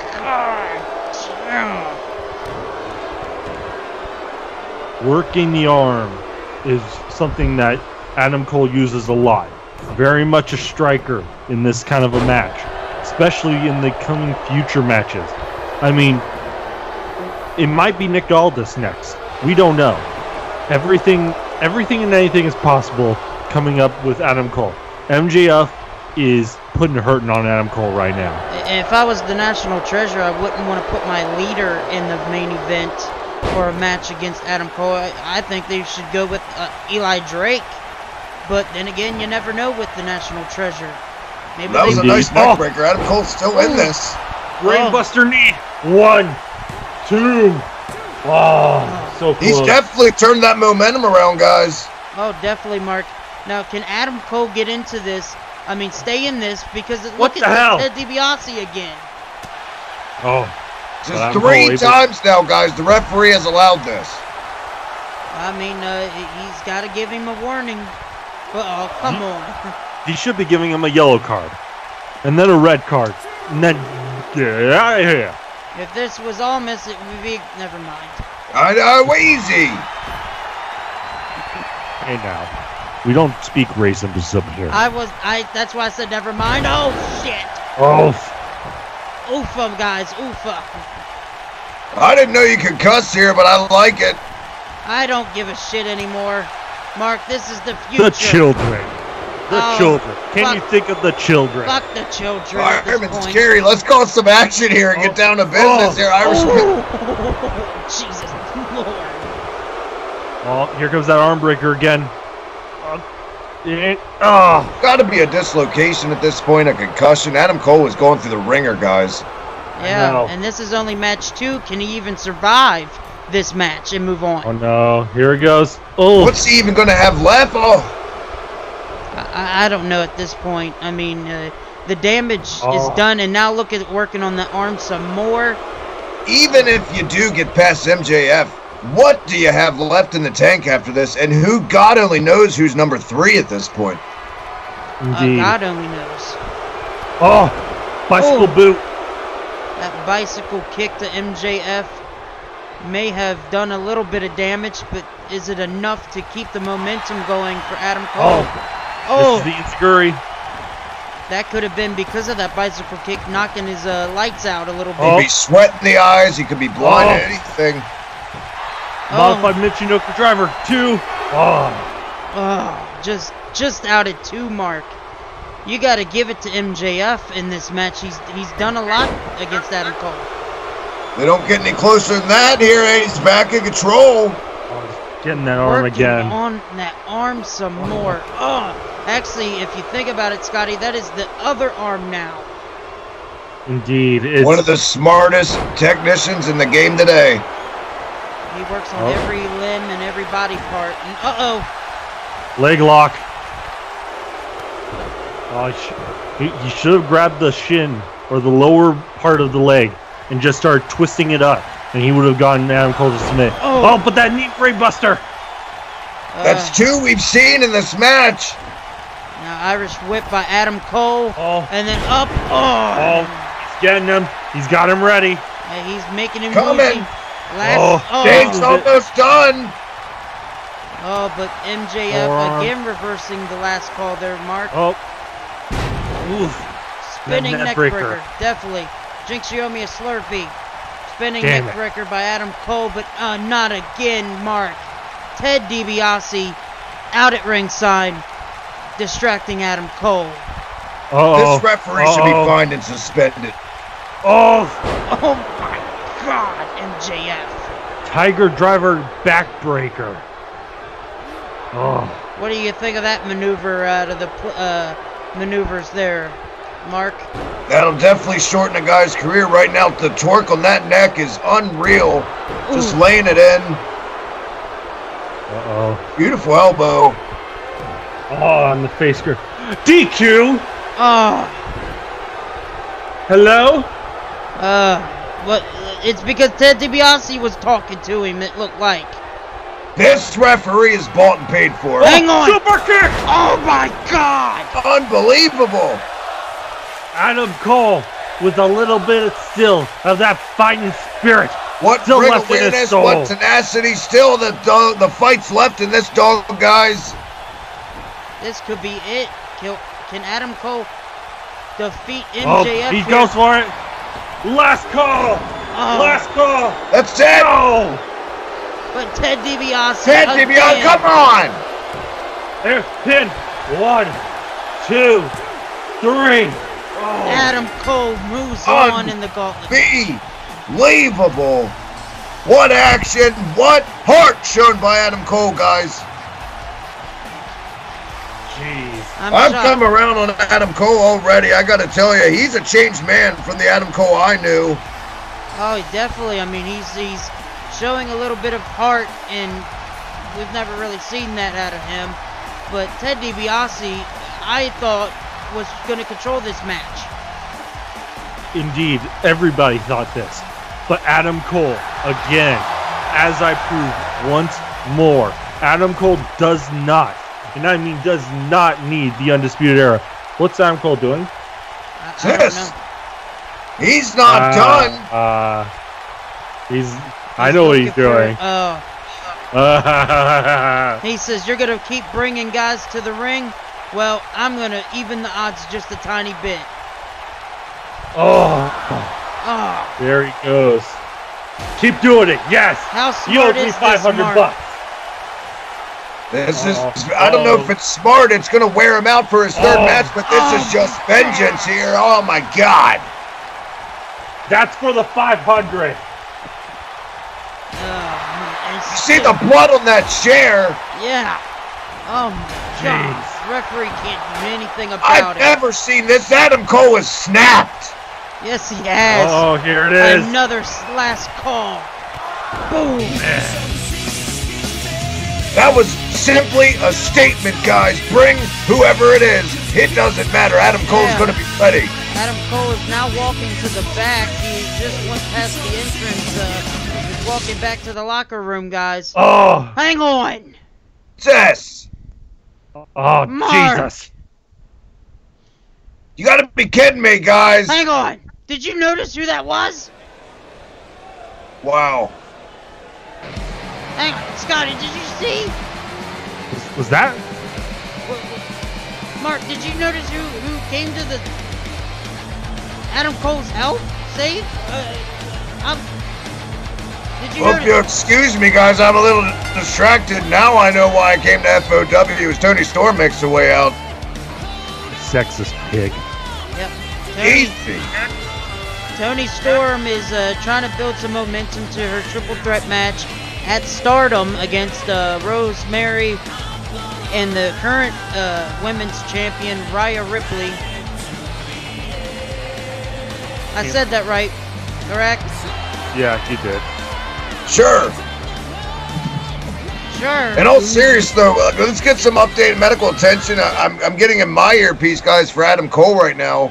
[SPEAKER 6] Working the arm is something that Adam Cole uses a lot. Very much a striker in this kind of a match, especially in the coming future matches. I mean, it might be Nick Aldis next. We don't know. Everything, everything and anything is possible coming up with Adam Cole. M J F is putting a hurting on Adam Cole right now.
[SPEAKER 5] If I was the National Treasure, I wouldn't want to put my leader in the main event for a match against Adam Cole. I, I think they should go with uh, Eli Drake. But then again, you never know with the National Treasure. Maybe
[SPEAKER 7] That was
[SPEAKER 5] they
[SPEAKER 7] a nice
[SPEAKER 6] Oh.
[SPEAKER 7] neckbreaker. Adam Cole's still in this.
[SPEAKER 6] Brainbuster knee. One, two. Oh, so close.
[SPEAKER 7] He's definitely turned that momentum around, guys.
[SPEAKER 5] Oh, definitely, Mark. Now, can Adam Cole get into this? I mean, stay in this because it,
[SPEAKER 6] What
[SPEAKER 5] look
[SPEAKER 6] the
[SPEAKER 5] at
[SPEAKER 6] hell?
[SPEAKER 5] Ted DiBiase again.
[SPEAKER 6] Oh.
[SPEAKER 7] Just
[SPEAKER 6] Adam
[SPEAKER 7] three
[SPEAKER 6] Cole able-
[SPEAKER 7] times now, guys. The referee has allowed this.
[SPEAKER 5] I mean, uh, he's got to give him a warning. Uh oh, come on.
[SPEAKER 6] He should be giving him a yellow card, and then a red card, and then get out of here.
[SPEAKER 5] If this was Almas, it would be. Never mind.
[SPEAKER 7] I know, easy.
[SPEAKER 6] Hey now, we don't speak racism here.
[SPEAKER 5] I was. I. That's why I said never mind. Oh shit.
[SPEAKER 6] Oh,
[SPEAKER 5] Oofa, guys. Oofa.
[SPEAKER 7] I didn't know you could cuss here, but I like it.
[SPEAKER 5] I don't give a shit anymore. Mark, this is the future.
[SPEAKER 6] the children. The
[SPEAKER 5] Oh,
[SPEAKER 6] children. Can
[SPEAKER 5] fuck.
[SPEAKER 6] you think of the children?
[SPEAKER 5] Fuck the children at this
[SPEAKER 7] Fireman
[SPEAKER 5] point.
[SPEAKER 7] Scary, let's call some action here and get down to business
[SPEAKER 6] Oh.
[SPEAKER 7] here, Irishman.
[SPEAKER 5] Oh, Jesus Lord.
[SPEAKER 6] Oh, here comes that arm breaker again. Uh, it, oh.
[SPEAKER 7] Got to be a dislocation at this point, a concussion. Adam Cole is going through the ringer, guys.
[SPEAKER 5] Yeah,
[SPEAKER 6] know.
[SPEAKER 5] and this is only match two. Can he even survive this match and move on?
[SPEAKER 6] Oh no, here it goes. Oh,
[SPEAKER 7] What's he even going to have left? Oh,
[SPEAKER 5] I, I don't know at this point. I mean, uh, the damage
[SPEAKER 6] Oh.
[SPEAKER 5] is done, and now look at working on the arm some more.
[SPEAKER 7] even if you do get past M J F, what do you have left in the tank after this? And who, God only knows who's number three at this point.
[SPEAKER 5] Uh,
[SPEAKER 6] indeed.
[SPEAKER 5] God only knows.
[SPEAKER 6] Oh, Bicycle
[SPEAKER 5] Oh.
[SPEAKER 6] boot.
[SPEAKER 5] That bicycle kick to M J F may have done a little bit of damage, but is it enough to keep the momentum going for Adam Cole?
[SPEAKER 6] Oh,
[SPEAKER 5] Oh,
[SPEAKER 6] this is the Enziguri.
[SPEAKER 5] that could have been because of that bicycle kick knocking his uh, lights out a little bit.
[SPEAKER 6] Oh.
[SPEAKER 7] He'd be sweating the eyes. He could be blind
[SPEAKER 6] Oh.
[SPEAKER 7] at anything.
[SPEAKER 6] Modified Michinoku driver. Two. Oh.
[SPEAKER 5] Oh, just just out at two mark. You got to give it to M J F in this match. He's he's done a lot against Adam Cole.
[SPEAKER 7] They don't get any closer than that here. He's back in control.
[SPEAKER 6] Oh, getting that arm
[SPEAKER 5] Working
[SPEAKER 6] again.
[SPEAKER 5] on that arm some more. Oh, actually, if you think about it, Scotty, that is the other arm now.
[SPEAKER 6] Indeed. It's,
[SPEAKER 7] One of the smartest technicians in the game today.
[SPEAKER 5] He works on
[SPEAKER 6] Oh.
[SPEAKER 5] every limb and every body part. And uh-oh.
[SPEAKER 6] leg lock. Oh, he, sh he, he should have grabbed the shin or the lower part of the leg and just started twisting it up, and he would have gotten Adam Cole to submit.
[SPEAKER 5] Oh.
[SPEAKER 6] Oh, but that knee brain buster.
[SPEAKER 7] That's
[SPEAKER 5] Uh,
[SPEAKER 7] two we've seen in this match.
[SPEAKER 5] Now Irish whip by Adam Cole.
[SPEAKER 6] Oh.
[SPEAKER 5] And then up.
[SPEAKER 6] Oh,
[SPEAKER 5] Oh.
[SPEAKER 6] he's getting him. He's got him ready.
[SPEAKER 5] And he's making him
[SPEAKER 7] Coming.
[SPEAKER 5] woozy. Last,
[SPEAKER 6] Oh,
[SPEAKER 5] oh.
[SPEAKER 7] Dave's
[SPEAKER 6] it.
[SPEAKER 7] almost done.
[SPEAKER 5] Oh, but M J F
[SPEAKER 6] Forearm.
[SPEAKER 5] again reversing the last call there, Mark.
[SPEAKER 6] Oh. Oof.
[SPEAKER 5] Spinning
[SPEAKER 6] That
[SPEAKER 5] neck
[SPEAKER 6] breaker.
[SPEAKER 5] breaker. Definitely. Jinx, you owe me a Slurpee. Spinning
[SPEAKER 6] Damn
[SPEAKER 5] neck
[SPEAKER 6] it.
[SPEAKER 5] breaker by Adam Cole, but uh, not again, Mark. Ted DiBiase out at ringside, distracting Adam Cole.
[SPEAKER 6] Uh-oh.
[SPEAKER 7] This referee should be
[SPEAKER 6] Uh-oh.
[SPEAKER 7] fined and suspended.
[SPEAKER 6] Oh.
[SPEAKER 5] Oh my God, M J F.
[SPEAKER 6] Tiger driver backbreaker. Oh.
[SPEAKER 5] What do you think of that maneuver out of the pl uh, maneuvers there, Mark?
[SPEAKER 7] That'll definitely shorten a guy's career right now. The torque on that neck is unreal. Just
[SPEAKER 5] Ooh.
[SPEAKER 7] laying it in.
[SPEAKER 6] Uh-oh.
[SPEAKER 7] Beautiful elbow.
[SPEAKER 6] Oh, on the face grip. D Q.
[SPEAKER 5] Oh,
[SPEAKER 6] Hello.
[SPEAKER 5] uh, what? It's because Ted DiBiase was talking to him, it looked like.
[SPEAKER 7] This referee is bought and paid for.
[SPEAKER 5] Hang on!
[SPEAKER 6] Super kick.
[SPEAKER 5] Oh my God!
[SPEAKER 7] Unbelievable.
[SPEAKER 6] Adam Cole with a little bit of still of that fighting spirit.
[SPEAKER 7] What
[SPEAKER 6] Still
[SPEAKER 7] ring
[SPEAKER 6] left in his
[SPEAKER 7] awareness,
[SPEAKER 6] soul.
[SPEAKER 7] what tenacity. Still the, the, the fight's left in this dog, guys.
[SPEAKER 5] This could be it. Can, can Adam Cole defeat
[SPEAKER 6] Oh,
[SPEAKER 5] M J F
[SPEAKER 6] he
[SPEAKER 5] here?
[SPEAKER 6] goes for it. Last call.
[SPEAKER 5] Oh,
[SPEAKER 6] Last call.
[SPEAKER 7] That's it.
[SPEAKER 6] No.
[SPEAKER 5] but Ted DiBiase
[SPEAKER 7] Ted
[SPEAKER 5] again.
[SPEAKER 7] DiBiase, come on.
[SPEAKER 6] There's pin. One, two, three. Oh.
[SPEAKER 5] Adam Cole moves
[SPEAKER 7] Un-
[SPEAKER 5] on in the gauntlet.
[SPEAKER 7] Unbelievable. What action, what heart shown by Adam Cole, guys.
[SPEAKER 6] Jeez.
[SPEAKER 5] I'm
[SPEAKER 7] I've
[SPEAKER 5] shocked.
[SPEAKER 7] come around on Adam Cole already. I got to tell you, he's a changed man from the Adam Cole I knew.
[SPEAKER 5] Oh, definitely. I mean, he's he's showing a little bit of heart, and we've never really seen that out of him. But Ted DiBiase, I thought, was going to control this match.
[SPEAKER 6] Indeed, everybody thought this. But Adam Cole, again, as I proved once more, Adam Cole does not, and I mean does not need the Undisputed Era. What's Adam Cole doing?
[SPEAKER 5] I, I don't
[SPEAKER 7] Yes.
[SPEAKER 5] know.
[SPEAKER 7] He's not
[SPEAKER 6] Uh,
[SPEAKER 7] done.
[SPEAKER 6] Uh, he's, I know what he's
[SPEAKER 5] looking for-
[SPEAKER 6] doing.
[SPEAKER 5] Oh,
[SPEAKER 6] Uh,
[SPEAKER 5] he says, you're going to keep bringing guys to the ring? Well, I'm going to even the odds just a tiny bit.
[SPEAKER 6] oh,
[SPEAKER 5] Oh,
[SPEAKER 6] there he goes. Keep doing it. Yes.
[SPEAKER 5] how
[SPEAKER 6] You owe
[SPEAKER 5] smart
[SPEAKER 6] me
[SPEAKER 5] is
[SPEAKER 6] five
[SPEAKER 5] this,
[SPEAKER 6] hundred
[SPEAKER 5] Mark?
[SPEAKER 6] bucks.
[SPEAKER 7] This is,
[SPEAKER 6] Oh,
[SPEAKER 7] I don't know
[SPEAKER 6] oh.
[SPEAKER 7] if it's smart. It's going to wear him out for his third
[SPEAKER 6] Oh.
[SPEAKER 7] match, but this
[SPEAKER 5] Oh
[SPEAKER 7] is just
[SPEAKER 5] my
[SPEAKER 7] vengeance here. Oh, my God.
[SPEAKER 6] That's for the five hundred.
[SPEAKER 5] Oh, man, and
[SPEAKER 7] You see
[SPEAKER 5] still-
[SPEAKER 7] the blood on that chair?
[SPEAKER 5] Yeah. Oh my God.
[SPEAKER 6] Jeez.
[SPEAKER 5] Referee can't do anything about
[SPEAKER 7] I've
[SPEAKER 5] it.
[SPEAKER 7] never seen this. Adam Cole is snapped.
[SPEAKER 5] Yes, he has.
[SPEAKER 6] Oh, here it is.
[SPEAKER 5] Another s- last call. Boom.
[SPEAKER 7] That was simply a statement, guys. Bring whoever it is. It doesn't matter. Adam Cole's
[SPEAKER 5] Yeah.
[SPEAKER 7] going to be ready.
[SPEAKER 5] Adam Cole is now walking to the back. He just went past the entrance. Uh, he's walking back to the locker room, guys.
[SPEAKER 6] Oh,
[SPEAKER 5] Hang on.
[SPEAKER 7] Yes.
[SPEAKER 6] oh,
[SPEAKER 5] Mark.
[SPEAKER 6] Jesus.
[SPEAKER 7] You gotta be kidding me, guys.
[SPEAKER 5] Hang on. Did you notice who that was?
[SPEAKER 7] Wow.
[SPEAKER 5] Hang on, Scotty, did you see?
[SPEAKER 6] Was, was that?
[SPEAKER 5] Mark, did you notice who, who came to the Adam Cole's help? Save? Uh, I'm, did you
[SPEAKER 7] Hope
[SPEAKER 5] notice?
[SPEAKER 7] you excuse me, guys. I'm a little distracted. Now I know why I came to F O W. It was Toni Storm makes her way out.
[SPEAKER 6] Sexist pig.
[SPEAKER 5] Yep. Toni,
[SPEAKER 7] Easy.
[SPEAKER 5] Toni Storm is uh, trying to build some momentum to her triple threat match at Stardom against uh, Rosemary and the current uh, women's champion, Rhea Ripley. I said that right, correct?
[SPEAKER 6] Yeah, you did.
[SPEAKER 7] Sure.
[SPEAKER 5] Sure.
[SPEAKER 7] In all seriousness, though, uh, let's get some updated medical attention. I, I'm, I'm getting in my earpiece, guys, for Adam Cole right now.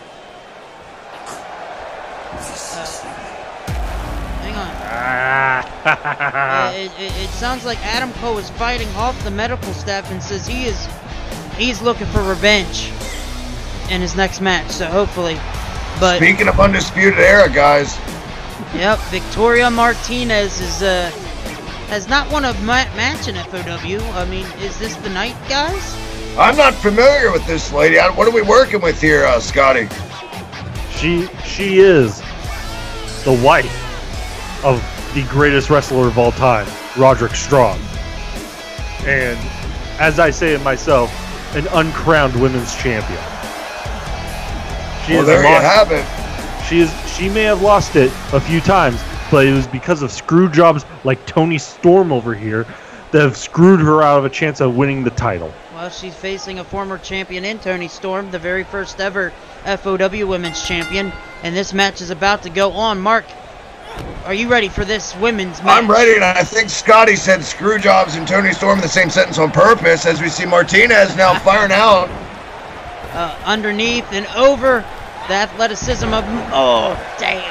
[SPEAKER 5] Hang on. uh, it, it, it sounds like Adam Cole is fighting off the medical staff and says he is he's looking for revenge in his next match. So hopefully, but
[SPEAKER 7] Speaking of Undisputed Era, guys.
[SPEAKER 5] Yep, Victoria Martinez is uh has not won a ma match in F O W. I mean, is this the night, guys?
[SPEAKER 7] I'm not familiar with this lady. I, what are we working with here, uh, Scotty?
[SPEAKER 6] She she is the wife of the greatest wrestler of all time, Roderick Strong. And as I say it myself, an uncrowned women's champion. She
[SPEAKER 7] Well,
[SPEAKER 6] has
[SPEAKER 7] there you
[SPEAKER 6] lost,
[SPEAKER 7] have it.
[SPEAKER 6] She is she may have lost it a few times, but it was because of screw jobs like Toni Storm over here that have screwed her out of a chance of winning the title.
[SPEAKER 5] Well, she's facing a former champion in Toni Storm, the very first ever F O W Women's Champion, and this match is about to go on. Mark, are you ready for this women's match?
[SPEAKER 7] I'm ready, and I think Scotty said screw jobs and Toni Storm in the same sentence on purpose, as we see Martinez now firing out.
[SPEAKER 5] Uh, underneath and over the athleticism of... Oh, damn.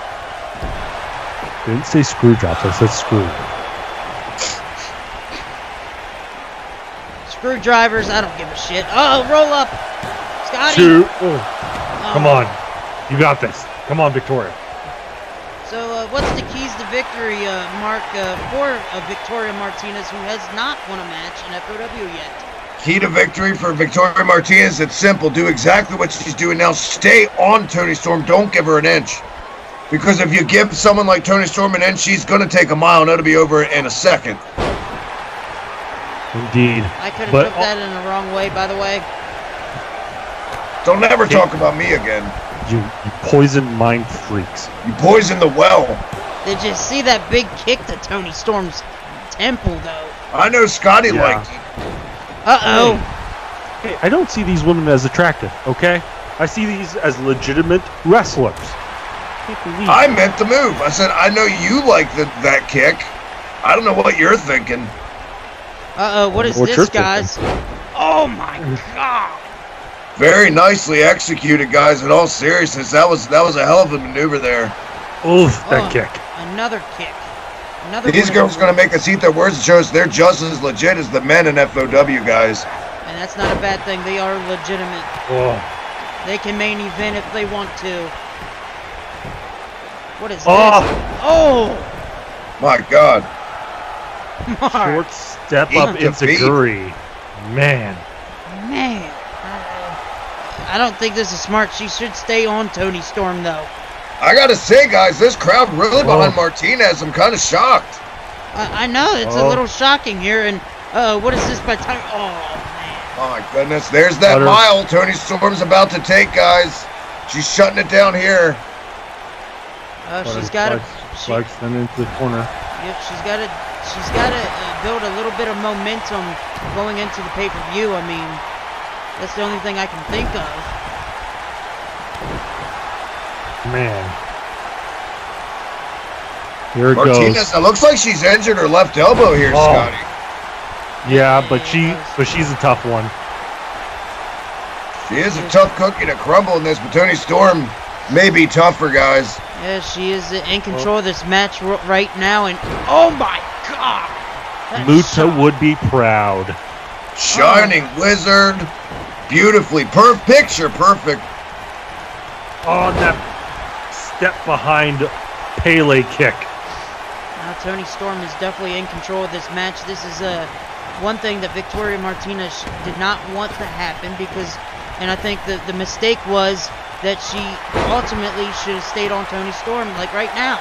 [SPEAKER 6] Didn't say screw jobs, I said screw.
[SPEAKER 5] Screwdrivers, I don't give a shit. Oh, roll up. Scotty.
[SPEAKER 6] Shoot. Oh.
[SPEAKER 5] Oh.
[SPEAKER 6] Come on. You got this. Come on, Victoria.
[SPEAKER 5] So, uh, what's the keys to victory, uh, Mark, uh, for uh, Victoria Martinez, who has not won a match in F O W yet?
[SPEAKER 7] Key to victory for Victoria Martinez, it's simple. Do exactly what she's doing now. Stay on Toni Storm. Don't give her an inch. Because if you give someone like Toni Storm an inch, she's going to take a mile, and it'll be over in a second.
[SPEAKER 6] Indeed.
[SPEAKER 5] I could have
[SPEAKER 6] But-
[SPEAKER 5] took that in the wrong way, by the way.
[SPEAKER 7] Don't ever talk about me again.
[SPEAKER 6] You, you poison mind freaks.
[SPEAKER 7] You poisoned the well.
[SPEAKER 5] Did you see that big kick to Toni Storm's temple, though?
[SPEAKER 7] I know Scotty
[SPEAKER 6] Yeah.
[SPEAKER 7] liked it.
[SPEAKER 5] Uh-oh.
[SPEAKER 6] Hey, I don't see these women as attractive, okay? I see these as legitimate wrestlers. I can't believe
[SPEAKER 7] I meant the move. I said, I know you like the, that kick. I don't know what you're thinking.
[SPEAKER 5] Uh-oh, what is
[SPEAKER 6] What you're
[SPEAKER 5] this, guys? Oh, my God.
[SPEAKER 7] Very nicely executed, guys. In all seriousness, that was that was a hell of a maneuver there.
[SPEAKER 6] Oof, that
[SPEAKER 5] Oh,
[SPEAKER 6] kick.
[SPEAKER 5] Another kick. Another
[SPEAKER 7] These
[SPEAKER 5] one.
[SPEAKER 7] girls are going to make us eat their words and show us they're just as legit as the men in F O W, guys.
[SPEAKER 5] And that's not a bad thing. They are legitimate.
[SPEAKER 6] Oh.
[SPEAKER 5] They can main event if they want to. What is
[SPEAKER 6] Oh.
[SPEAKER 5] this? Oh!
[SPEAKER 7] My God.
[SPEAKER 5] Mark.
[SPEAKER 6] Short step
[SPEAKER 7] Eat
[SPEAKER 6] up
[SPEAKER 7] the
[SPEAKER 6] into
[SPEAKER 7] beat.
[SPEAKER 6] Guri. Man.
[SPEAKER 5] Man. I don't think this is smart. She should stay on Toni Storm, though.
[SPEAKER 7] I got to say, guys, this crowd really behind
[SPEAKER 6] Oh.
[SPEAKER 7] Martinez. I'm kind of shocked.
[SPEAKER 5] I, I know, it's a
[SPEAKER 6] Oh.
[SPEAKER 5] little shocking here. And, uh, what is this by time? Oh, man.
[SPEAKER 7] My goodness. There's that
[SPEAKER 6] Butter.
[SPEAKER 7] mile Toni Storm's about to take, guys. She's shutting it down here.
[SPEAKER 5] Uh, she's got to... She,
[SPEAKER 6] Sparks them into the corner.
[SPEAKER 5] yep, she's got to... She's got to uh, build a little bit of momentum going into the pay-per-view. I mean, that's the only thing I can think of.
[SPEAKER 6] Man. Here it
[SPEAKER 7] Martinez,
[SPEAKER 6] goes.
[SPEAKER 7] it looks like she's injured her left elbow here,
[SPEAKER 6] Oh.
[SPEAKER 7] Scotty.
[SPEAKER 6] Yeah, but she but she's a tough one.
[SPEAKER 7] She is a tough cookie to crumble in this, but Toni Storm may be tougher, guys.
[SPEAKER 5] Yeah, she is in control of this match r right now, and oh my God! That
[SPEAKER 6] Muta
[SPEAKER 5] shot.
[SPEAKER 6] would be proud.
[SPEAKER 7] Shining Wizard, beautifully. Perfect picture, perfect.
[SPEAKER 6] On that step behind Pele kick.
[SPEAKER 5] Now Toni Storm is definitely in control of this match. This is uh, one thing that Victoria Martinez did not want to happen because, and I think the, the mistake was that she ultimately should have stayed on Toni Storm, like right now.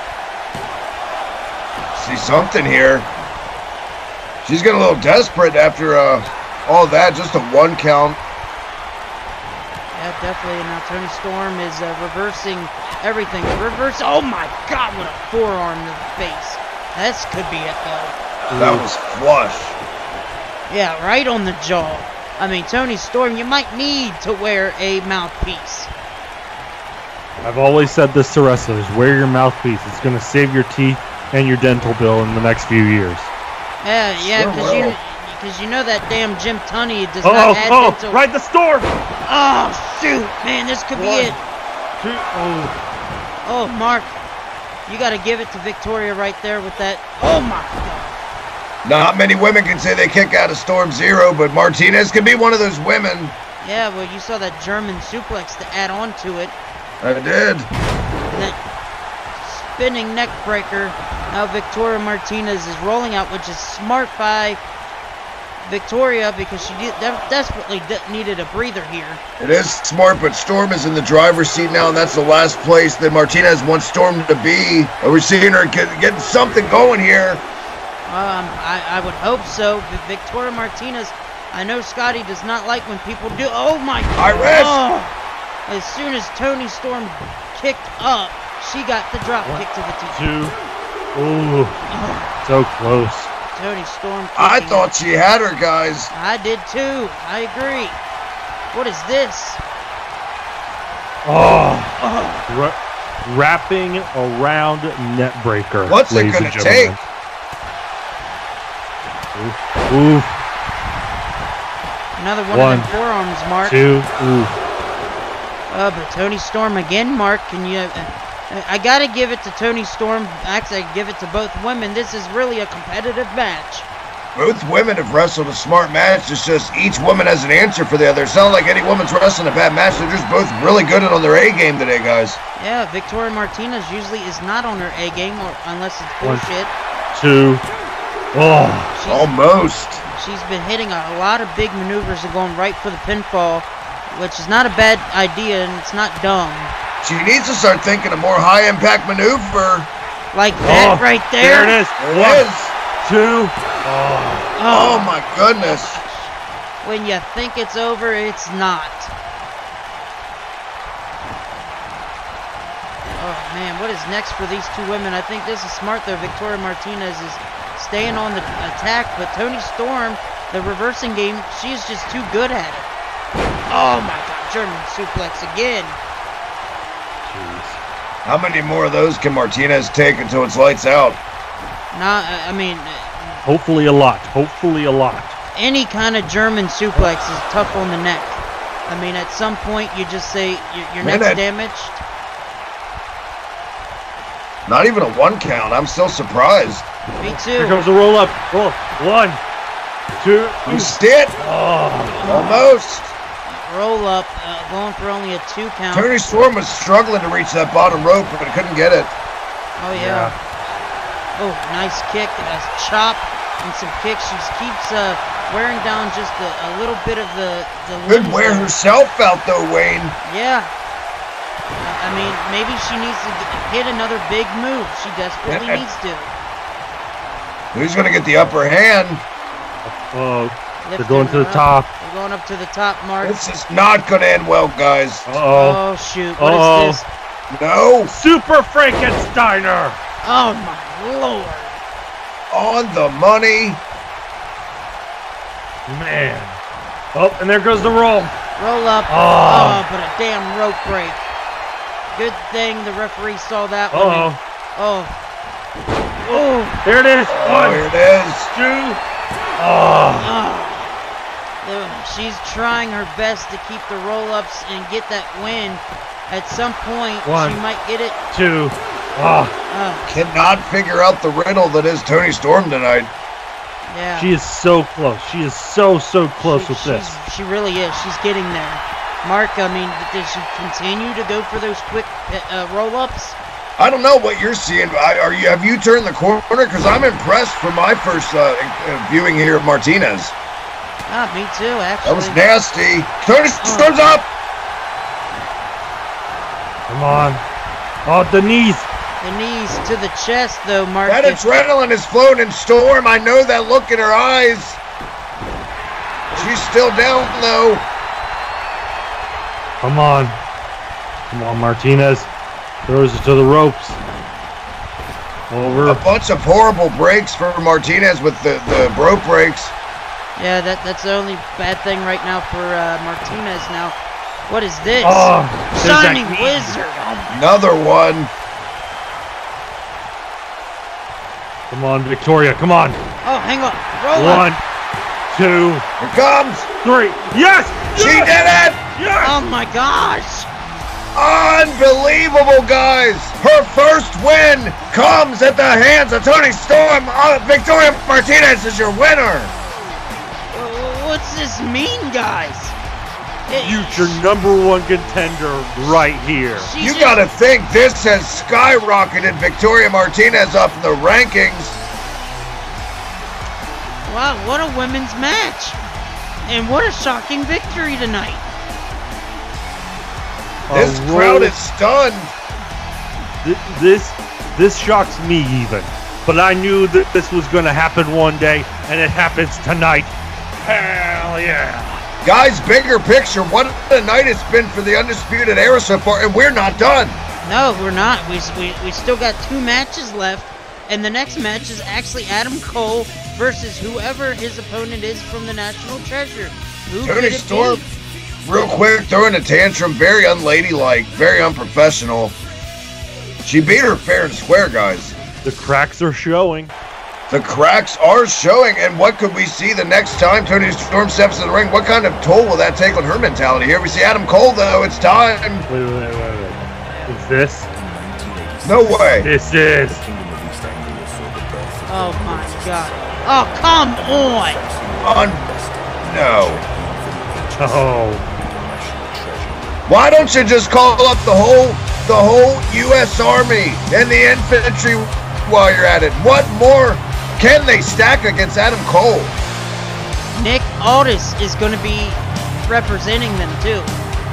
[SPEAKER 7] See something here. She's getting a little desperate after uh, all that, just a one count.
[SPEAKER 5] Yeah, definitely. Now Toni Storm is uh, reversing everything. Reverse. Oh my God! What a forearm to the face. This could be it though.
[SPEAKER 7] That was flush.
[SPEAKER 5] Yeah, right on the jaw. I mean, Toni Storm, you might need to wear a mouthpiece.
[SPEAKER 6] I've always said this to wrestlers: wear your mouthpiece. It's going to save your teeth and your dental bill in the next few years.
[SPEAKER 5] Yeah, yeah,
[SPEAKER 7] Sure
[SPEAKER 5] because
[SPEAKER 7] will.
[SPEAKER 5] you, because you know that damn Jim Tunney does
[SPEAKER 6] Oh,
[SPEAKER 5] not add
[SPEAKER 6] oh,
[SPEAKER 5] dental.
[SPEAKER 6] right the Storm.
[SPEAKER 5] Oh shoot, man, this could be
[SPEAKER 6] One,
[SPEAKER 5] it.
[SPEAKER 6] two, oh.
[SPEAKER 5] Oh, Mark, you got to give it to Victoria right there with that. Oh my God.
[SPEAKER 7] Not many women can say they kick out of Storm Zero, but Martinez can be one of those women.
[SPEAKER 5] Yeah, well, you saw that German suplex to add on to it.
[SPEAKER 7] I did.
[SPEAKER 5] And that spinning neck breaker. Now Victoria Martinez is rolling out, which is smart by Victoria because she de de desperately de needed a breather here.
[SPEAKER 7] It is smart, but Storm is in the driver's seat now, and that's the last place that Martinez wants Storm to be. We're seeing her get, getting something going here.
[SPEAKER 5] Um, I, I would hope so. But Victoria Martinez, I know Scotty does not like when people do. Oh my God!
[SPEAKER 7] Iris!
[SPEAKER 5] Oh. As soon as Toni Storm kicked up, she got the drop
[SPEAKER 6] One,
[SPEAKER 5] kick to the teeth.
[SPEAKER 6] Two. Ooh,
[SPEAKER 5] Oh,
[SPEAKER 6] so close.
[SPEAKER 5] Toni Storm.
[SPEAKER 7] I
[SPEAKER 5] kicking
[SPEAKER 7] thought
[SPEAKER 5] it.
[SPEAKER 7] she had her, guys.
[SPEAKER 5] I did too. I agree. What is this?
[SPEAKER 6] Oh,
[SPEAKER 5] Oh.
[SPEAKER 6] Ra wrapping around net breaker.
[SPEAKER 7] What's it
[SPEAKER 6] ladies
[SPEAKER 7] gonna
[SPEAKER 6] and gentlemen.
[SPEAKER 7] take?
[SPEAKER 6] Ooh, ooh,
[SPEAKER 5] Another one,
[SPEAKER 6] One,
[SPEAKER 5] of them forearms, Mark.
[SPEAKER 6] two, ooh.
[SPEAKER 5] Uh, but Toni Storm again, Mark. Can you? Uh, I gotta give it to Toni Storm. Actually, I give it to both women. This is really a competitive match.
[SPEAKER 7] Both women have wrestled a smart match. It's just each woman has an answer for the other. It's not like any woman's wrestling a bad match. They're just both really good and on their A game today, guys.
[SPEAKER 5] Yeah, Victoria Martinez usually is not on her A game, or unless it's
[SPEAKER 6] One.
[SPEAKER 5] bullshit.
[SPEAKER 6] Two. Oh,
[SPEAKER 5] She's,
[SPEAKER 7] Almost.
[SPEAKER 5] she's been hitting a lot of big maneuvers and going right for the pinfall, which is not a bad idea and it's not dumb.
[SPEAKER 7] She needs to start thinking a more high-impact maneuver.
[SPEAKER 5] Like that
[SPEAKER 6] oh,
[SPEAKER 5] right there.
[SPEAKER 6] There it is.
[SPEAKER 7] There
[SPEAKER 6] One,
[SPEAKER 7] it is.
[SPEAKER 6] two.
[SPEAKER 7] Oh, my goodness.
[SPEAKER 5] When you think it's over, it's not. Oh man, what is next for these two women? I think this is smart though. Victoria Martinez is staying on the attack, but Toni Storm, the reversing game, she's just too good at it. Oh my God, German suplex again.
[SPEAKER 6] Jeez.
[SPEAKER 7] How many more of those can Martinez take until it's lights out?
[SPEAKER 5] Nah, I mean,
[SPEAKER 6] Hopefully a lot. Hopefully a lot.
[SPEAKER 5] any kind of German suplex is tough on the neck. I mean, at some point you just say your, your neck's
[SPEAKER 7] Minute.
[SPEAKER 5] damaged.
[SPEAKER 7] Not even a one count. I'm still surprised.
[SPEAKER 5] Me
[SPEAKER 6] Here
[SPEAKER 5] too.
[SPEAKER 6] comes the roll up. Roll. One, two.
[SPEAKER 7] Missed it.
[SPEAKER 6] Oh.
[SPEAKER 7] Almost.
[SPEAKER 5] Roll up, uh, going for only a two count.
[SPEAKER 7] Toni Storm was struggling to reach that bottom rope, but couldn't get it.
[SPEAKER 5] Oh yeah. Oh, nice kick, a chop, and some kicks. She keeps uh, wearing down just a, a little bit of the the.
[SPEAKER 7] Could
[SPEAKER 5] limbs
[SPEAKER 7] wear
[SPEAKER 5] there.
[SPEAKER 7] herself out though, Wayne.
[SPEAKER 5] Yeah. I mean, maybe she needs to hit another big move. She desperately
[SPEAKER 7] Yeah.
[SPEAKER 5] needs to.
[SPEAKER 7] Who's gonna get the upper hand?
[SPEAKER 6] Oh,
[SPEAKER 5] Lift
[SPEAKER 6] they're going
[SPEAKER 5] her
[SPEAKER 6] to the
[SPEAKER 5] up.
[SPEAKER 6] top.
[SPEAKER 5] They're going up to the top, Mark.
[SPEAKER 7] This is not gonna end well, guys.
[SPEAKER 6] Uh-oh.
[SPEAKER 5] Oh shoot! What
[SPEAKER 6] Uh-oh.
[SPEAKER 5] is this?
[SPEAKER 7] No.
[SPEAKER 6] Super Frankensteiner.
[SPEAKER 5] Oh my lord!
[SPEAKER 7] On the money.
[SPEAKER 6] Man. Oh, and there goes the roll.
[SPEAKER 5] Roll up.
[SPEAKER 6] Oh.
[SPEAKER 5] Oh, but a damn rope break. Good thing the referee saw that one.
[SPEAKER 6] Uh-oh.
[SPEAKER 5] Oh. Oh.
[SPEAKER 6] There it is.
[SPEAKER 7] Oh,
[SPEAKER 6] One,
[SPEAKER 7] here it is.
[SPEAKER 6] two. Oh.
[SPEAKER 5] Oh. She's trying her best to keep the roll-ups and get that win. At some point,
[SPEAKER 6] One.
[SPEAKER 5] she might get it.
[SPEAKER 6] Two. Oh.
[SPEAKER 5] Uh,
[SPEAKER 7] Cannot figure out the riddle that is Toni Storm tonight.
[SPEAKER 5] Yeah.
[SPEAKER 6] She is so close. She is so, so close
[SPEAKER 5] she,
[SPEAKER 6] with this.
[SPEAKER 5] She really is. She's getting there. Mark, I mean, does she continue to go for those quick uh, roll-ups?
[SPEAKER 7] I don't know what you're seeing. I, are you? Have you turned the corner? Because I'm impressed for my first uh, viewing here of Martinez.
[SPEAKER 5] Ah, me too, actually.
[SPEAKER 7] That was nasty. Toni Storm's
[SPEAKER 5] oh.
[SPEAKER 7] up.
[SPEAKER 6] Come on. Oh, the knees.
[SPEAKER 5] The knees to the chest, though, Mark.
[SPEAKER 7] That adrenaline is flowing in Storm. I know that look in her eyes. She's still down, though.
[SPEAKER 6] Come on. Come on, Martinez. Throws it to the ropes. Over.
[SPEAKER 7] A bunch of horrible breaks for Martinez with the, the rope breaks.
[SPEAKER 5] Yeah, that that's the only bad thing right now for uh, Martinez now. What is this?
[SPEAKER 6] Oh,
[SPEAKER 5] Shining Wizard. Oh,
[SPEAKER 7] another one.
[SPEAKER 6] Come on, Victoria. Come on.
[SPEAKER 5] Oh, hang on. Roll
[SPEAKER 6] One,
[SPEAKER 5] up.
[SPEAKER 6] two.
[SPEAKER 7] Here comes.
[SPEAKER 6] Three. Yes!
[SPEAKER 7] She
[SPEAKER 6] yes!
[SPEAKER 7] did it!
[SPEAKER 6] Yes!
[SPEAKER 5] Oh, my gosh.
[SPEAKER 7] Unbelievable, guys. Her first win comes at the hands of Toni Storm. Uh, Victoria Martinez is your winner.
[SPEAKER 5] What's this mean, guys? It,
[SPEAKER 6] Future number one contender right here.
[SPEAKER 7] You got to think this has skyrocketed Victoria Martinez up in the rankings.
[SPEAKER 5] Wow, what a women's match. And what a shocking victory tonight.
[SPEAKER 7] This
[SPEAKER 6] A
[SPEAKER 7] crowd
[SPEAKER 6] roll.
[SPEAKER 7] is stunned.
[SPEAKER 6] Th- This, this shocks me even. But I knew that this was going to happen one day, and it happens tonight. Hell yeah.
[SPEAKER 7] Guys, bigger picture. What a night it's been for the Undisputed Era so far, and we're not done.
[SPEAKER 5] No, we're not. We, we, we still got two matches left, and the next match is actually Adam Cole versus whoever his opponent is from the National Treasure. Who
[SPEAKER 7] Toni
[SPEAKER 5] could it
[SPEAKER 7] Storm,
[SPEAKER 5] be?
[SPEAKER 7] real quick, throwing a tantrum, very unladylike, very unprofessional. She beat her fair and square, guys.
[SPEAKER 6] The cracks are showing.
[SPEAKER 7] The cracks are showing, and what could we see the next time Toni Storm steps in the ring? What kind of toll will that take on her mentality? Here we see Adam Cole, though. It's time.
[SPEAKER 6] Wait, wait, wait, wait, wait. Is this?
[SPEAKER 7] No way.
[SPEAKER 6] This is.
[SPEAKER 5] Oh, my God. Oh, come on.
[SPEAKER 7] On. No.
[SPEAKER 6] Oh.
[SPEAKER 7] Why don't you just call up the whole, the whole U S Army and the infantry while you're at it? What more can they stack against Adam Cole?
[SPEAKER 5] Nick Aldis is going to be representing them, too.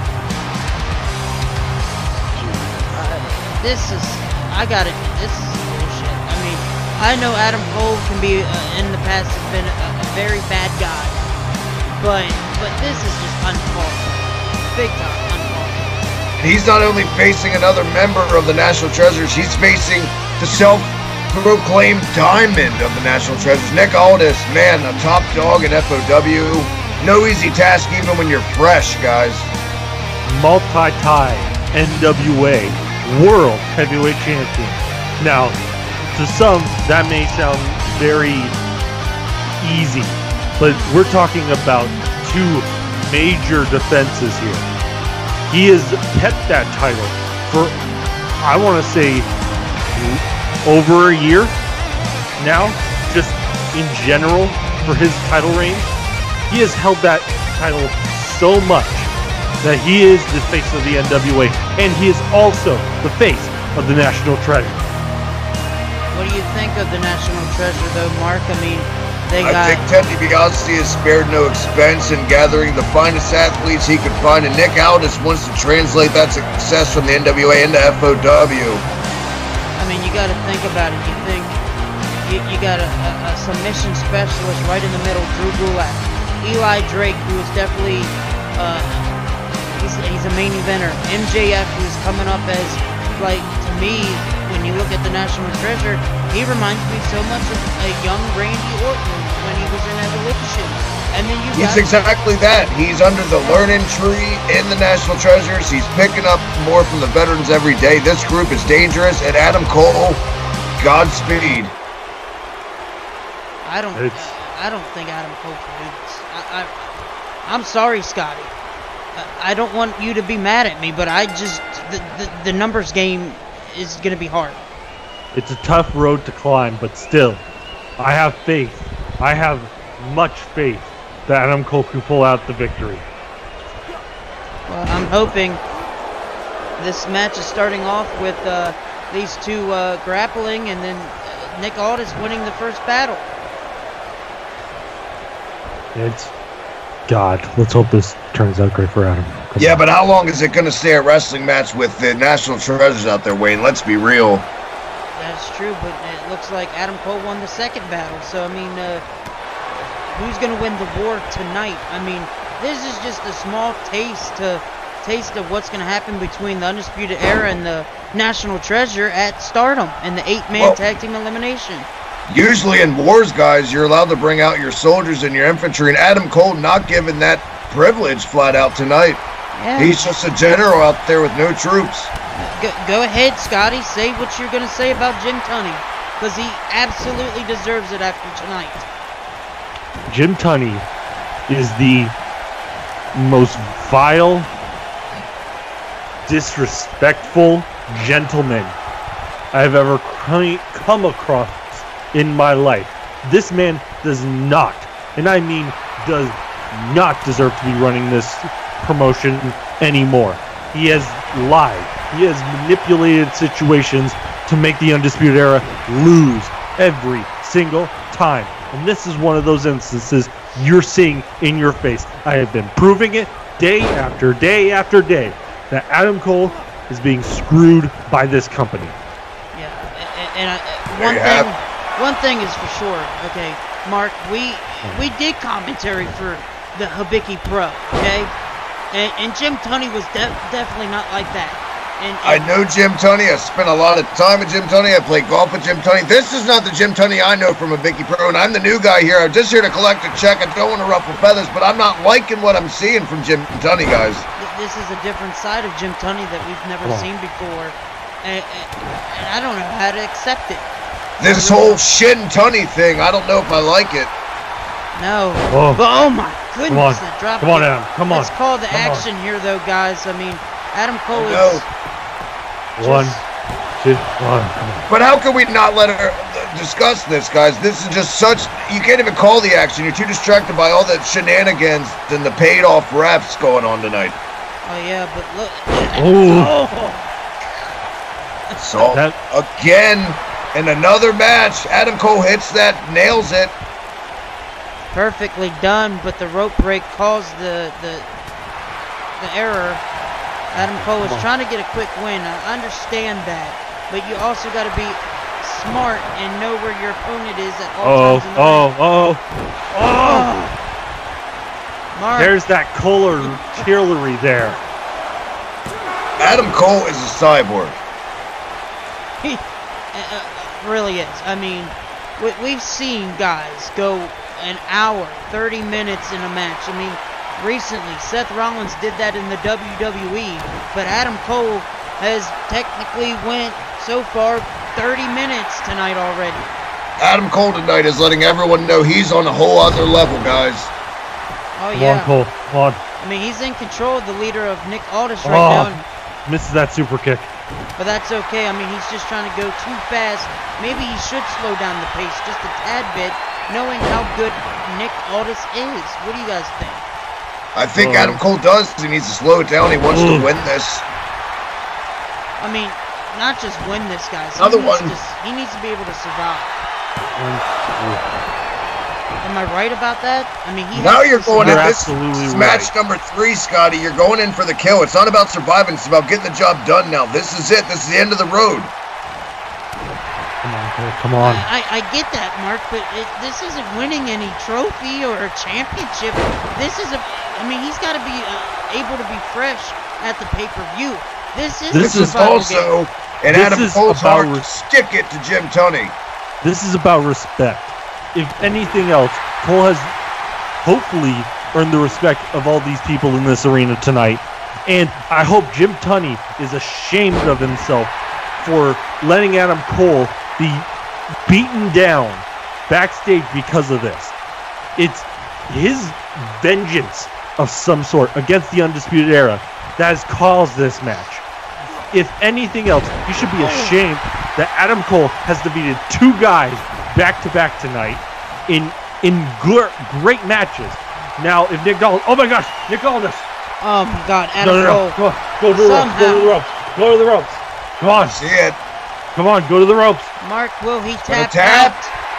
[SPEAKER 5] Uh, this is, I got it. This is bullshit. I mean, I know Adam Cole can be, uh, in the past, has been a, a very bad guy. But, but this is just uncalled for. Big time uncalled for.
[SPEAKER 7] He's not only facing another member of the National Treasures, he's facing the self-proclaimed diamond of the National Treasures, Nick Aldis. Man, a top dog in F O W. No easy task even when you're fresh, guys.
[SPEAKER 6] Multi-time N W A World Heavyweight Champion. Now, to some, that may sound very easy, but we're talking about two major defenses here. He has kept that title for, I want to say, over a year now, just in general for his title reign. He has held that title so much that he is the face of the N W A, and he is also the face of the National Treasure.
[SPEAKER 5] What do you think of the National Treasure, though, Mark? I mean, they
[SPEAKER 7] I
[SPEAKER 5] got...
[SPEAKER 7] think Ted DiBiase has spared no expense in gathering the finest athletes he could find, and Nick Aldis wants to translate that success from the N W A into F O W.
[SPEAKER 5] I mean, you got to think about it. You think you, you got a, a, a submission specialist right in the middle, Drew Gulak, Eli Drake, who is definitely uh, he's he's a main eventer, M J F, who's coming up as, like, to me, when you look at the National Treasure, he reminds me so much of a young Randy Orton when he was in Evolution. And then you
[SPEAKER 7] He's
[SPEAKER 5] got
[SPEAKER 7] exactly that. He's under the learning tree in the National Treasures. He's picking up more from the veterans every day. This group is dangerous. And Adam Cole, Godspeed.
[SPEAKER 5] I don't.
[SPEAKER 6] It's-
[SPEAKER 5] I don't think Adam Cole can do this. I, I, I'm sorry, Scotty. I, I don't want you to be mad at me, but I just the, the the numbers game is going to be hard.
[SPEAKER 6] It's a tough road to climb, but still, I have faith I have much faith that Adam Cole can pull out the victory.
[SPEAKER 5] Well, I'm hoping this match is starting off with uh, these two uh, grappling, and then uh, Nick Aldis winning the first battle.
[SPEAKER 6] It's God. Let's hope this turns out great for Adam. Come
[SPEAKER 7] yeah,
[SPEAKER 6] on.
[SPEAKER 7] but how long is it going to stay a wrestling match with the national treasures out there, Wayne? Let's be real.
[SPEAKER 5] That's true, but it looks like Adam Cole won the second battle. So, I mean, uh, who's going to win the war tonight? I mean, this is just a small taste to taste of what's going to happen between the Undisputed Era and the National Treasure at Stardom in the eight-man
[SPEAKER 7] Well,
[SPEAKER 5] tag team elimination.
[SPEAKER 7] Usually in wars, guys, you're allowed to bring out your soldiers and your infantry, and Adam Cole not given that privilege flat out tonight.
[SPEAKER 5] Yeah.
[SPEAKER 7] He's just a general out there with no troops.
[SPEAKER 5] Go, go ahead, Scotty. Say what you're going to say about Jim Tunney, because he absolutely deserves it after tonight.
[SPEAKER 6] Jim Tunney is the most vile, disrespectful gentleman I've ever come across in my life. This man does not, and I mean does not deserve to be running this promotion anymore. He has lied. He has manipulated situations to make the Undisputed Era lose every single time. And this is one of those instances you're seeing in your face. I have been proving it day after day after day that Adam Cole is being screwed by this company.
[SPEAKER 5] Yeah, and, and I, one thing, one thing is for sure. Okay, Mark, we we did commentary for the Hibiki Pro. Okay, and, and Jim Tunney was de definitely not like that. And, and
[SPEAKER 7] I know Jim Tunney. I spent a lot of time with Jim Tunney. I played golf with Jim Tunney. This is not the Jim Tunney I know from Hibiki Pro, and I'm the new guy here. I'm just here to collect a check. I don't want to ruffle feathers, but I'm not liking what I'm seeing from Jim Tunney, guys.
[SPEAKER 5] This is a different side of Jim Tunney that we've never seen before, and, and, and I don't know how to accept it.
[SPEAKER 7] This whole Shin Tunney thing, I don't know if I like it.
[SPEAKER 5] No.
[SPEAKER 6] Whoa.
[SPEAKER 5] But oh my goodness,
[SPEAKER 6] Come on.
[SPEAKER 5] the drop
[SPEAKER 6] Come on,
[SPEAKER 5] kick.
[SPEAKER 6] Adam. Come on.
[SPEAKER 5] Let's call the
[SPEAKER 6] Come
[SPEAKER 5] action
[SPEAKER 6] on.
[SPEAKER 5] here, though, guys. I mean, Adam Cole is...
[SPEAKER 7] No.
[SPEAKER 6] One, two, one.
[SPEAKER 7] But how can we not let her discuss this, guys? This is just such... You can't even call the action. You're too distracted by all the shenanigans and the paid-off refs going on tonight.
[SPEAKER 5] Oh, yeah, but look...
[SPEAKER 6] Ooh.
[SPEAKER 5] Oh.
[SPEAKER 7] So,
[SPEAKER 6] That-
[SPEAKER 7] again, in another match, Adam Cole hits that, nails it.
[SPEAKER 5] Perfectly done, but the rope break caused the, the, the error. Adam Cole is trying to get a quick win. I understand that, but you also got to be smart and know where your opponent is at all
[SPEAKER 6] Oh,
[SPEAKER 5] times in the
[SPEAKER 6] oh,
[SPEAKER 5] ring.
[SPEAKER 6] oh, oh.
[SPEAKER 5] Mark,
[SPEAKER 6] There's that Kohler artillery there.
[SPEAKER 7] Adam Cole is a cyborg.
[SPEAKER 5] he uh, really is. I mean, we, we've seen guys go an hour, thirty minutes in a match. I mean, recently, Seth Rollins did that in the W W E, but Adam Cole has technically went so far thirty minutes tonight already.
[SPEAKER 7] Adam Cole tonight is letting everyone know he's on a whole other level, guys.
[SPEAKER 5] Oh
[SPEAKER 6] Come
[SPEAKER 5] yeah.
[SPEAKER 6] on, Cole. Come on.
[SPEAKER 5] I mean, he's in control of the leader of Nick Aldis right
[SPEAKER 6] Oh,
[SPEAKER 5] now,
[SPEAKER 6] misses that super kick.
[SPEAKER 5] but that's okay. I mean, he's just trying to go too fast. Maybe he should slow down the pace just a tad bit, knowing how good Nick Aldis is. What do you guys think?
[SPEAKER 7] I think
[SPEAKER 6] Uh,
[SPEAKER 7] Adam Cole does. He needs to slow it down. He wants to
[SPEAKER 6] Ooh.
[SPEAKER 7] win this.
[SPEAKER 5] I mean, not just win this, guys. He
[SPEAKER 7] Another
[SPEAKER 5] needs
[SPEAKER 7] one.
[SPEAKER 5] To, he needs to be able to survive.
[SPEAKER 6] One, two.
[SPEAKER 5] Am I right about that? I mean, he
[SPEAKER 7] Now
[SPEAKER 5] has
[SPEAKER 7] you're
[SPEAKER 5] to
[SPEAKER 7] going in.
[SPEAKER 6] You're
[SPEAKER 5] survive.
[SPEAKER 7] This
[SPEAKER 6] absolutely
[SPEAKER 7] is
[SPEAKER 6] right.
[SPEAKER 7] match number three, Scotty. You're going in for the kill. It's not about surviving. It's about getting the job done now. This is it. This is the end of the road.
[SPEAKER 6] Come on, Cole. Come on.
[SPEAKER 5] I, I get that, Mark, but it, this isn't winning any trophy or a championship. This is a, I mean, he's got to be uh, able to be fresh at the pay-per-view. This is
[SPEAKER 6] This
[SPEAKER 5] a
[SPEAKER 7] This is
[SPEAKER 5] survival
[SPEAKER 7] also,
[SPEAKER 5] game.
[SPEAKER 7] and
[SPEAKER 6] This
[SPEAKER 7] Adam
[SPEAKER 6] is
[SPEAKER 7] Cole's
[SPEAKER 6] about
[SPEAKER 7] heart to
[SPEAKER 6] res-
[SPEAKER 7] stick it to Jim Tunney.
[SPEAKER 6] This is about respect. If anything else, Cole has hopefully earned the respect of all these people in this arena tonight. And I hope Jim Tunney is ashamed of himself for letting Adam Cole be beaten down backstage because of this. It's his vengeance of some sort against the Undisputed Era that has caused this match. If anything else, you should be ashamed that Adam Cole has defeated two guys back to back tonight in in gr great matches. Now, if Nick Aldis, oh my gosh, Nick Aldis.
[SPEAKER 5] Oh my God, Adam
[SPEAKER 6] no, no,
[SPEAKER 5] Cole.
[SPEAKER 6] no. Go, go to the ropes. Go to the ropes. Go to the ropes. Come on.
[SPEAKER 7] See it.
[SPEAKER 6] Come on, go to the ropes.
[SPEAKER 5] Mark, will he tap
[SPEAKER 7] tap?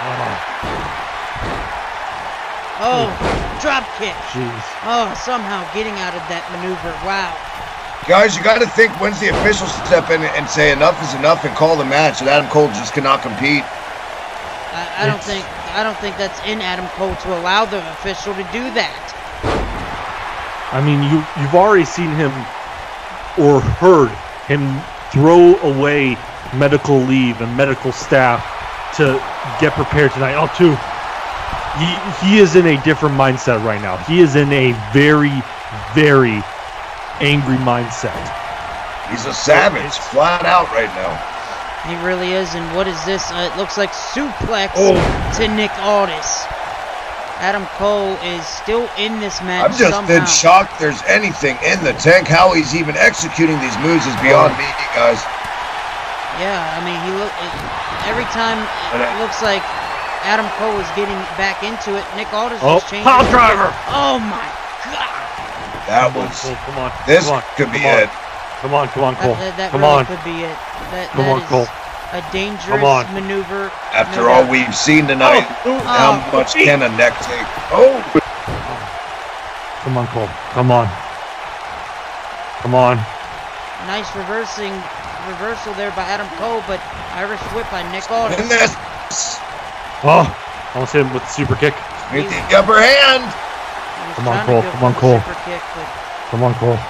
[SPEAKER 5] out? Oh, drop kick.
[SPEAKER 6] Jeez.
[SPEAKER 5] Oh, somehow getting out of that maneuver. Wow.
[SPEAKER 7] Guys, you got to think when's the officials step in and say enough is enough and call the match, and Adam Cole just cannot compete.
[SPEAKER 5] I, I don't think I don't think that's in Adam Cole to allow the official to do that.
[SPEAKER 6] I mean, you you've already seen him or heard him throw away medical leave and medical staff to get prepared tonight. Oh, too. He he is in a different mindset right now. He is in a very, very angry mindset.
[SPEAKER 7] He's a savage, flat out right now.
[SPEAKER 5] He really is. And what is this? Uh, it looks like suplex
[SPEAKER 6] oh.
[SPEAKER 5] to Nick Aldis. Adam Cole is still in this match.
[SPEAKER 7] I'm just
[SPEAKER 5] somehow.
[SPEAKER 7] in shock there's anything in the tank. How he's even executing these moves is beyond me, guys.
[SPEAKER 5] Yeah, I mean, he look it, every time it looks like Adam Cole is getting back into it. Nick Aldis
[SPEAKER 6] oh,
[SPEAKER 5] is changing.
[SPEAKER 6] Pile driver.
[SPEAKER 5] Oh my God!
[SPEAKER 7] That
[SPEAKER 6] come
[SPEAKER 7] was.
[SPEAKER 6] On, come on.
[SPEAKER 7] This
[SPEAKER 6] come on,
[SPEAKER 7] could be
[SPEAKER 6] come
[SPEAKER 7] it.
[SPEAKER 6] On. Come on, come on, Cole.
[SPEAKER 5] That, that
[SPEAKER 6] come
[SPEAKER 5] really
[SPEAKER 6] on.
[SPEAKER 5] could be it. That,
[SPEAKER 6] come
[SPEAKER 5] that
[SPEAKER 6] on,
[SPEAKER 5] is
[SPEAKER 6] Cole.
[SPEAKER 5] a dangerous maneuver.
[SPEAKER 7] After
[SPEAKER 5] no
[SPEAKER 7] all
[SPEAKER 5] doubt.
[SPEAKER 7] we've seen tonight,
[SPEAKER 6] oh,
[SPEAKER 7] how
[SPEAKER 5] oh,
[SPEAKER 7] much can a neck take? Oh!
[SPEAKER 6] Come on, Cole. Come on. Come on.
[SPEAKER 5] Nice reversing reversal there by Adam Cole, but Irish whip by Nick Aldis.
[SPEAKER 7] And this.
[SPEAKER 6] Oh, almost hit him with the super kick.
[SPEAKER 7] With the upper hand.
[SPEAKER 6] Come on, Cole. Come on, Cole.
[SPEAKER 5] Kick,
[SPEAKER 6] Come on, Cole.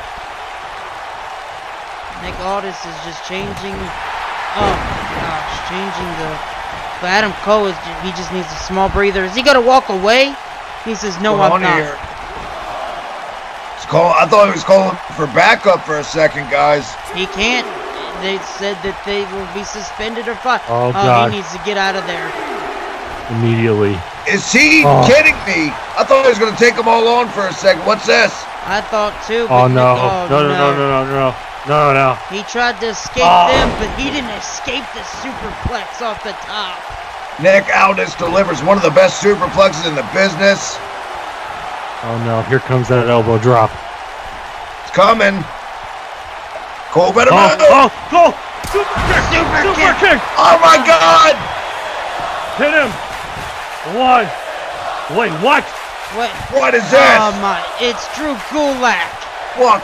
[SPEAKER 5] Nick Aldis is just changing. Oh my gosh, changing the. But Adam Cole is. He just needs a small breather. Is he gonna walk away? He says, "No,
[SPEAKER 7] Come
[SPEAKER 5] I'm not."
[SPEAKER 7] Here. It's call, I thought he was calling for backup for a second, guys.
[SPEAKER 5] He can't. They said that they will be suspended or fired.
[SPEAKER 6] Oh,
[SPEAKER 5] oh
[SPEAKER 6] God.
[SPEAKER 5] He needs to get out of there
[SPEAKER 6] immediately.
[SPEAKER 7] Is he
[SPEAKER 6] oh.
[SPEAKER 7] kidding me? I thought he was going to take them all on for a second. What's this?
[SPEAKER 5] I thought too.
[SPEAKER 6] Oh no.
[SPEAKER 5] Oh,
[SPEAKER 6] no, no, no, no, no, no, no, no.
[SPEAKER 5] He tried to escape
[SPEAKER 6] oh.
[SPEAKER 5] them, but he didn't escape the superplex off the top.
[SPEAKER 7] Nick Aldis delivers one of the best superplexes in the business.
[SPEAKER 6] Oh no, here comes that elbow drop.
[SPEAKER 7] It's coming. Cole better
[SPEAKER 6] oh,
[SPEAKER 7] move.
[SPEAKER 6] Oh, Cole! Super kick!
[SPEAKER 5] Super,
[SPEAKER 6] super
[SPEAKER 5] kick.
[SPEAKER 6] kick!
[SPEAKER 7] Oh my God!
[SPEAKER 6] Hit him! One. Wait, what?
[SPEAKER 5] What?
[SPEAKER 7] What is this?
[SPEAKER 5] Oh my! It's Drew Gulak.
[SPEAKER 7] What?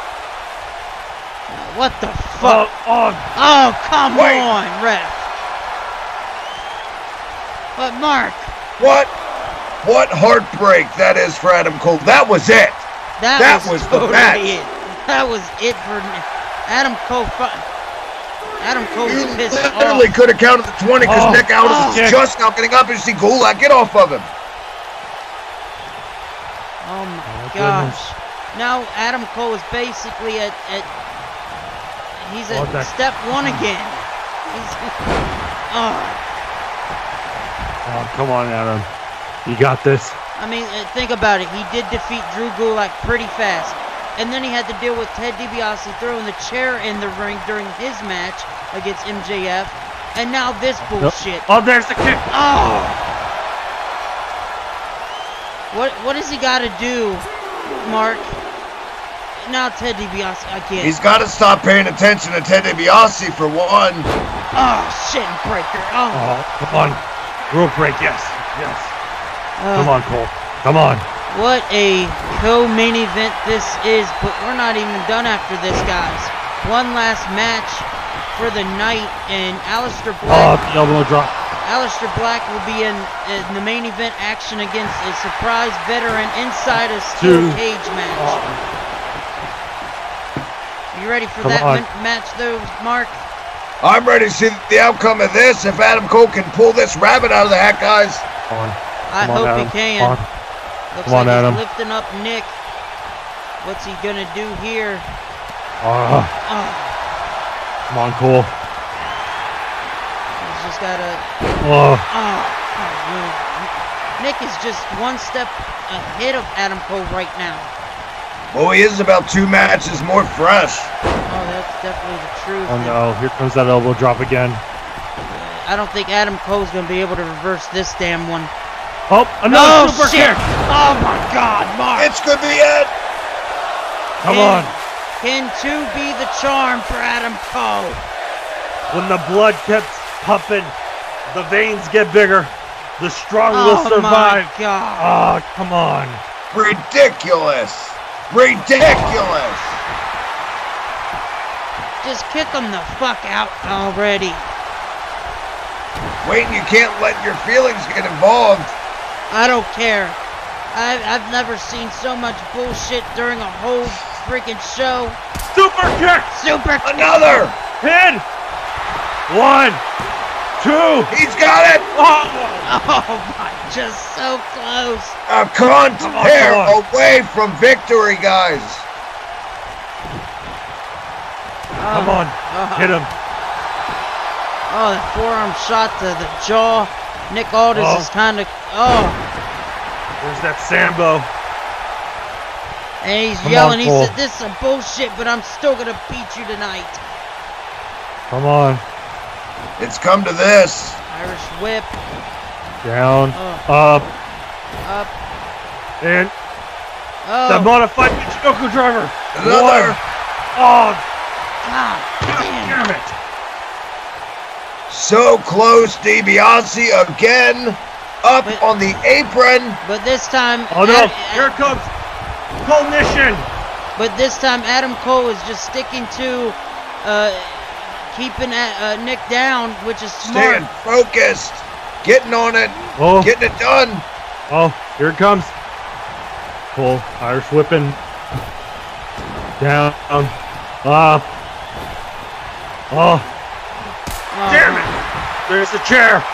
[SPEAKER 5] What the fuck?
[SPEAKER 6] Oh, oh.
[SPEAKER 5] oh come
[SPEAKER 7] Wait.
[SPEAKER 5] on, ref. But Mark.
[SPEAKER 7] What? What heartbreak that is for Adam Cole. That was it.
[SPEAKER 5] That,
[SPEAKER 7] that
[SPEAKER 5] was,
[SPEAKER 7] was
[SPEAKER 5] totally
[SPEAKER 7] the match.
[SPEAKER 5] It. That was it for Adam Cole. Adam Cole was
[SPEAKER 7] You
[SPEAKER 5] pissed
[SPEAKER 7] literally
[SPEAKER 5] off.
[SPEAKER 7] could have counted the twenty because
[SPEAKER 6] Oh.
[SPEAKER 7] Nick Aldis
[SPEAKER 5] Oh.
[SPEAKER 7] is just now getting up and you see Gulak. Get off of him.
[SPEAKER 5] Oh my
[SPEAKER 6] Oh,
[SPEAKER 5] gosh.
[SPEAKER 6] goodness.
[SPEAKER 5] Now Adam Cole is basically at, at he's at
[SPEAKER 6] Oh, that-
[SPEAKER 5] step one again. He's, oh.
[SPEAKER 6] Oh, come on, Adam. You got this.
[SPEAKER 5] I mean, uh, think about it. He did defeat Drew Gulak pretty fast. And then he had to deal with Ted DiBiase throwing the chair in the ring during his match against M J F. And now this bullshit.
[SPEAKER 6] Oh, there's the kick.
[SPEAKER 5] Oh! What what does he got to do, Mark? Now Ted DiBiase again.
[SPEAKER 7] He's got to stop paying attention to Ted DiBiase for one.
[SPEAKER 5] Oh, shit breaker. Oh.
[SPEAKER 6] Oh, come on. Rope break, yes. Yes.
[SPEAKER 5] Uh,
[SPEAKER 6] Come on, Cole. Come on.
[SPEAKER 5] What a co-main event this is, but we're not even done after this, guys. One last match for the night, and Aleister
[SPEAKER 6] Oh,
[SPEAKER 5] Black.
[SPEAKER 6] the elbow drop.
[SPEAKER 5] Aleister Black will be in, in the main event action against a surprise veteran inside a steel
[SPEAKER 6] Two.
[SPEAKER 5] cage match.
[SPEAKER 6] Oh.
[SPEAKER 5] You ready for
[SPEAKER 6] Come
[SPEAKER 5] that
[SPEAKER 6] on.
[SPEAKER 5] ma- match, though, Mark?
[SPEAKER 7] I'm ready to see the outcome of this. If Adam Cole can pull this rabbit out of the hat, guys.
[SPEAKER 6] Come on.
[SPEAKER 5] I
[SPEAKER 6] Come on,
[SPEAKER 5] hope
[SPEAKER 6] Adam.
[SPEAKER 5] he can.
[SPEAKER 6] Come on.
[SPEAKER 5] Looks
[SPEAKER 6] Come on,
[SPEAKER 5] like
[SPEAKER 6] Adam.
[SPEAKER 5] he's lifting up Nick. What's he gonna do here?
[SPEAKER 6] Oh,
[SPEAKER 5] Oh,
[SPEAKER 6] come on, Cole.
[SPEAKER 5] he's just gotta.
[SPEAKER 6] Oh,
[SPEAKER 5] Oh, oh man. Nick is just one step ahead of Adam Cole right now.
[SPEAKER 7] Well, he is about two matches more fresh.
[SPEAKER 5] Oh, that's definitely the truth.
[SPEAKER 6] oh no. Here comes that elbow drop again.
[SPEAKER 5] I don't think Adam Cole's gonna be able to reverse this damn one.
[SPEAKER 6] Oh, another
[SPEAKER 5] Oh,
[SPEAKER 6] super
[SPEAKER 5] shit.
[SPEAKER 6] kick.
[SPEAKER 5] Oh, my God, Mark.
[SPEAKER 7] It's gonna be it.
[SPEAKER 6] Come
[SPEAKER 5] Can-
[SPEAKER 6] on.
[SPEAKER 5] Can two be the charm for Adam Cole?
[SPEAKER 6] When the blood keeps pumping, the veins get bigger. The strong
[SPEAKER 5] Oh,
[SPEAKER 6] will survive.
[SPEAKER 5] my God.
[SPEAKER 6] Oh, come on.
[SPEAKER 7] Ridiculous. Ridiculous.
[SPEAKER 5] Just kick him the fuck out already.
[SPEAKER 7] Wait, you can't let your feelings get involved.
[SPEAKER 5] I don't care. I've, I've never seen so much bullshit during a whole freaking show.
[SPEAKER 6] Super kick.
[SPEAKER 5] Super kick.
[SPEAKER 7] Another.
[SPEAKER 6] Pin. One. Two.
[SPEAKER 7] He's got it.
[SPEAKER 6] Oh.
[SPEAKER 5] Oh my, just so close.
[SPEAKER 7] A cunt
[SPEAKER 6] Come on,
[SPEAKER 7] hair
[SPEAKER 6] come on.
[SPEAKER 7] away from victory, guys.
[SPEAKER 6] Come on.
[SPEAKER 5] Uh,
[SPEAKER 6] Hit him.
[SPEAKER 5] Oh, that forearm shot to the jaw. Nick Aldis
[SPEAKER 6] Oh.
[SPEAKER 5] is kind of, oh.
[SPEAKER 6] There's that Sambo.
[SPEAKER 5] And he's
[SPEAKER 6] Come
[SPEAKER 5] yelling,
[SPEAKER 6] on,
[SPEAKER 5] he
[SPEAKER 6] Cole.
[SPEAKER 5] said, this is a bullshit, but I'm still going to beat you tonight.
[SPEAKER 6] Come on.
[SPEAKER 7] It's come to this.
[SPEAKER 5] Irish whip,
[SPEAKER 6] Down.
[SPEAKER 5] Oh.
[SPEAKER 6] Up.
[SPEAKER 5] up,
[SPEAKER 6] And
[SPEAKER 5] oh,
[SPEAKER 6] the modified Michinoku driver.
[SPEAKER 7] Another.
[SPEAKER 6] One. Oh,
[SPEAKER 5] God damn.
[SPEAKER 6] damn it.
[SPEAKER 7] So close, DiBiase again. Up
[SPEAKER 5] But-
[SPEAKER 7] on the apron.
[SPEAKER 5] But this time,
[SPEAKER 6] Oh no.
[SPEAKER 5] Ad-
[SPEAKER 6] Here it comes. Cognition.
[SPEAKER 5] but this time Adam Cole is just sticking to uh, keeping uh, Nick down, which is smart.
[SPEAKER 7] Staying focused. Getting on it.
[SPEAKER 6] Oh.
[SPEAKER 7] Getting it done.
[SPEAKER 6] Oh, here it comes. Cole, Irish whipping. Down. Up. Oh,
[SPEAKER 5] Oh,
[SPEAKER 6] damn it. There's the chair.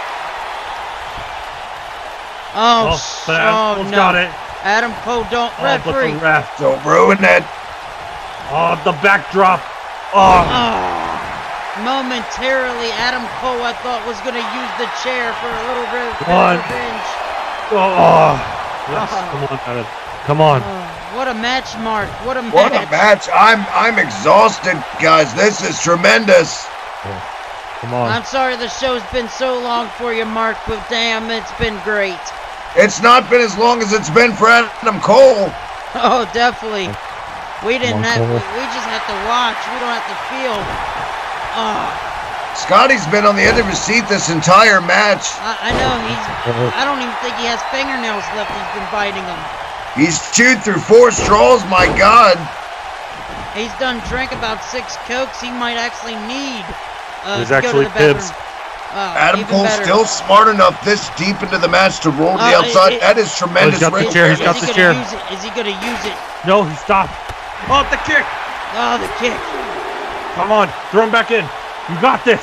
[SPEAKER 5] Oh,
[SPEAKER 6] Oh, but
[SPEAKER 5] oh
[SPEAKER 6] Adam Cole's
[SPEAKER 5] no.
[SPEAKER 6] got it.
[SPEAKER 5] Adam Cole, don't
[SPEAKER 6] Oh, but
[SPEAKER 5] referee.
[SPEAKER 6] the ref.
[SPEAKER 7] Don't ruin it.
[SPEAKER 6] Oh, the backdrop. Oh,
[SPEAKER 5] Oh, momentarily, Adam Cole, I thought, was going to use the chair for a little bit of
[SPEAKER 6] One.
[SPEAKER 5] revenge.
[SPEAKER 6] oh. Yes,
[SPEAKER 5] Oh.
[SPEAKER 6] come on, Adam. Come on.
[SPEAKER 5] Oh, what a match, Mark. What a match.
[SPEAKER 7] What a match. I'm I'm exhausted, guys. This is tremendous.
[SPEAKER 6] Come on.
[SPEAKER 5] I'm sorry the show's been so long for you, Mark, but damn, it's been great.
[SPEAKER 7] It's not been as long as it's been for Adam Cole.
[SPEAKER 5] Oh, definitely. We didn't
[SPEAKER 6] Come on,
[SPEAKER 5] have, we,
[SPEAKER 6] Cole.
[SPEAKER 5] we just have to watch. We don't have to feel. Oh,
[SPEAKER 7] Scotty's been on the edge of his seat this entire match.
[SPEAKER 5] I, I know he's, I don't even think he has fingernails left. He's been biting them.
[SPEAKER 7] He's chewed through four straws, my God.
[SPEAKER 5] He's done drank about six Cokes. He might actually need uh,
[SPEAKER 6] There's
[SPEAKER 5] to go to
[SPEAKER 6] actually
[SPEAKER 5] the bathroom.
[SPEAKER 6] Pibbs.
[SPEAKER 5] Oh,
[SPEAKER 7] Adam
[SPEAKER 5] even
[SPEAKER 7] Cole's
[SPEAKER 5] better.
[SPEAKER 7] still smart enough this deep into the match to roll to the
[SPEAKER 5] Uh,
[SPEAKER 7] outside.
[SPEAKER 5] it-
[SPEAKER 7] that is tremendous.
[SPEAKER 6] Oh, he's got the
[SPEAKER 7] right
[SPEAKER 6] chair, he's
[SPEAKER 7] there.
[SPEAKER 6] got
[SPEAKER 5] Is he
[SPEAKER 6] the
[SPEAKER 5] gonna
[SPEAKER 6] chair.
[SPEAKER 5] use it? Is he gonna use it?
[SPEAKER 6] No, he stopped. Oh, the kick.
[SPEAKER 5] Oh, the kick.
[SPEAKER 6] Come on. Throw him back in. You got this.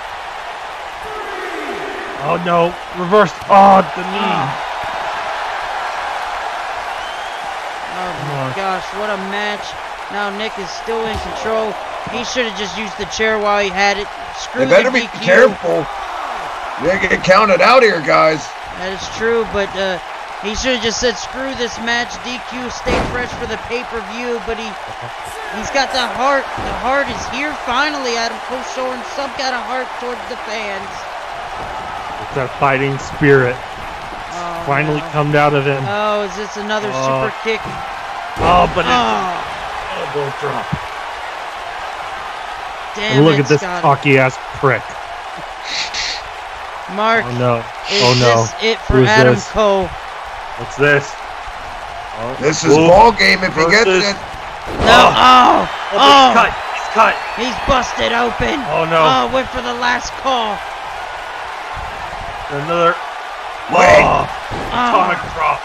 [SPEAKER 6] Oh, no. Reversed. Oh, the knee.
[SPEAKER 5] Oh my
[SPEAKER 6] on.
[SPEAKER 5] gosh, what a match. Now Nick is still in control. He should have just used the chair while he had it. Screw
[SPEAKER 7] They better
[SPEAKER 5] the
[SPEAKER 7] be
[SPEAKER 5] D Q.
[SPEAKER 7] careful. They get counted out here, guys.
[SPEAKER 5] That is true, but uh, he should have just said, screw this match. D Q, stay fresh for the pay-per-view. But he, he's got the heart. The heart is here finally. Adam Cole showing some kind of heart towards the fans.
[SPEAKER 6] It's that fighting spirit.
[SPEAKER 5] Oh,
[SPEAKER 6] Finally
[SPEAKER 5] no.
[SPEAKER 6] come out of him.
[SPEAKER 5] Oh, is this another
[SPEAKER 6] Oh.
[SPEAKER 5] super kick?
[SPEAKER 6] Oh, but it's
[SPEAKER 5] Oh,
[SPEAKER 6] elbow drop.
[SPEAKER 5] damn
[SPEAKER 6] And look
[SPEAKER 5] it,
[SPEAKER 6] at this
[SPEAKER 5] Scotty.
[SPEAKER 6] cocky ass prick.
[SPEAKER 5] Mark,
[SPEAKER 6] Oh no.
[SPEAKER 5] is
[SPEAKER 6] Oh no.
[SPEAKER 5] this it for
[SPEAKER 6] Who's
[SPEAKER 5] Adam
[SPEAKER 6] this?
[SPEAKER 5] Cole?
[SPEAKER 6] What's this? Oh,
[SPEAKER 7] This is
[SPEAKER 6] whoop.
[SPEAKER 7] ball game if he gets
[SPEAKER 6] Versus-
[SPEAKER 7] it.
[SPEAKER 5] No, oh,
[SPEAKER 6] Oh,
[SPEAKER 5] oh,
[SPEAKER 6] he's cut. He's cut.
[SPEAKER 5] he's busted open.
[SPEAKER 6] Oh no.
[SPEAKER 5] Oh, went for the last call.
[SPEAKER 6] Another.
[SPEAKER 7] Wait.
[SPEAKER 6] Oh, atomic
[SPEAKER 5] Oh,
[SPEAKER 6] drop.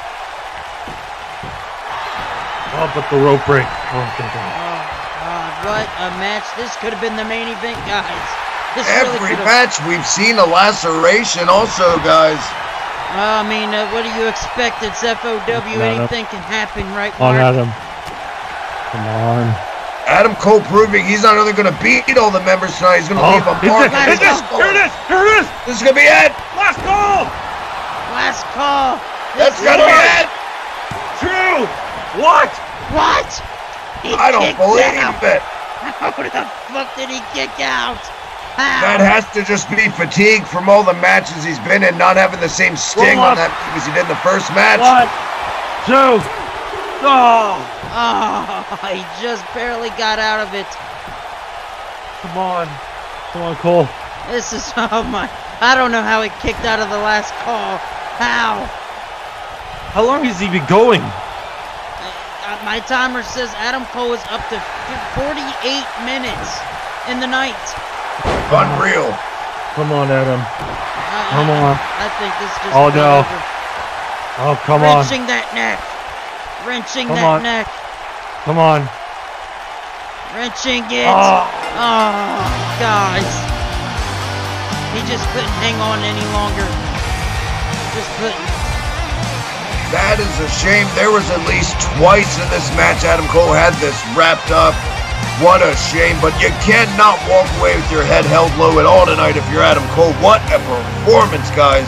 [SPEAKER 6] Oh, but the rope break. Oh, thank God.
[SPEAKER 5] oh God, what a match. This could have been the main event, guys. This really
[SPEAKER 7] Every
[SPEAKER 5] could have.
[SPEAKER 7] match we've seen a laceration also, guys.
[SPEAKER 5] I mean, uh, what do you expect? It's F O W.
[SPEAKER 6] Come on,
[SPEAKER 5] Anything can happen, right,
[SPEAKER 6] On
[SPEAKER 5] Mark?
[SPEAKER 6] Adam. Come on.
[SPEAKER 7] Adam Cole proving he's not only going to beat all the members tonight, he's going to
[SPEAKER 6] Oh,
[SPEAKER 7] leave a
[SPEAKER 6] it's
[SPEAKER 7] mark.
[SPEAKER 6] it.
[SPEAKER 5] Let's
[SPEAKER 6] It's it.
[SPEAKER 5] go.
[SPEAKER 6] Here it is. Here it is.
[SPEAKER 7] This is going to be it.
[SPEAKER 6] Last call.
[SPEAKER 5] Last call.
[SPEAKER 7] That's
[SPEAKER 5] This
[SPEAKER 7] going to be
[SPEAKER 5] is-
[SPEAKER 7] it.
[SPEAKER 6] Two. What?
[SPEAKER 5] What? He
[SPEAKER 7] I don't
[SPEAKER 5] kicked
[SPEAKER 7] believe
[SPEAKER 5] out.
[SPEAKER 7] it.
[SPEAKER 5] How the fuck did he kick out?
[SPEAKER 7] That has to just be fatigue from all the matches he's been in, not having the same sting on that as he did in the first match.
[SPEAKER 6] One, two, oh!
[SPEAKER 5] Oh, he just barely got out of it.
[SPEAKER 6] Come on. Come on, Cole.
[SPEAKER 5] This is, oh my, I don't know how he kicked out of the last call. How?
[SPEAKER 6] How long has he been going?
[SPEAKER 5] Uh, my timer says Adam Cole is up to forty-eight minutes in the night.
[SPEAKER 7] Unreal.
[SPEAKER 6] Come on, Adam.
[SPEAKER 5] I,
[SPEAKER 6] Come
[SPEAKER 5] I,
[SPEAKER 6] on.
[SPEAKER 5] I think this just
[SPEAKER 6] Oh,
[SPEAKER 5] got
[SPEAKER 6] no.
[SPEAKER 5] over.
[SPEAKER 6] Oh, come on.
[SPEAKER 5] Wrenching that neck. Wrenching
[SPEAKER 6] Come
[SPEAKER 5] that
[SPEAKER 6] on.
[SPEAKER 5] neck.
[SPEAKER 6] Come on.
[SPEAKER 5] Wrenching it.
[SPEAKER 6] Oh.
[SPEAKER 5] Oh, guys. He just couldn't hang on any longer. Just couldn't.
[SPEAKER 7] That is a shame. There was at least twice in this match Adam Cole had this wrapped up. What a shame, but you cannot walk away with your head held low at all tonight if you're Adam Cole. What a performance, guys.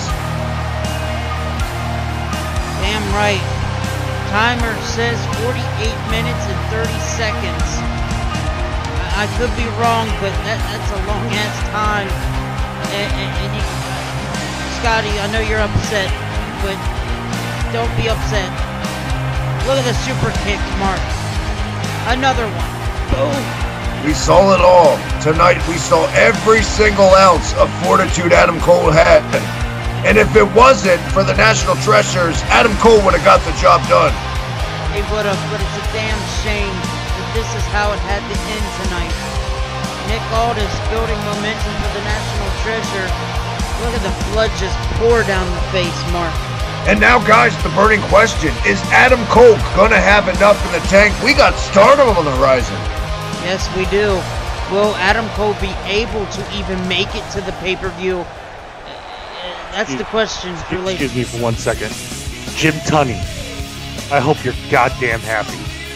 [SPEAKER 5] Damn right. Timer says forty-eight minutes and thirty seconds. I, I could be wrong, but that, that's a long-ass time. And, and, and you, Scotty, I know you're upset, but don't be upset. Look at the super kick, Mark. Another one. Boom.
[SPEAKER 7] We saw it all. Tonight we saw every single ounce of fortitude Adam Cole had. And if it wasn't for the National Treasures, Adam Cole would have got the job done.
[SPEAKER 5] He would have, but it's a damn shame that this is how it had to end tonight. Nick Aldis building momentum for the National Treasure. Look at the blood just pour down the face, Mark.
[SPEAKER 7] And now, guys, the burning question, is Adam Cole going to have enough in the tank? We got Stardom on the horizon.
[SPEAKER 5] Yes, we do. Will Adam Cole be able to even make it to the pay-per-view? That's the question for later.
[SPEAKER 6] Excuse me for one second. Jim Tunney, I hope you're goddamn happy.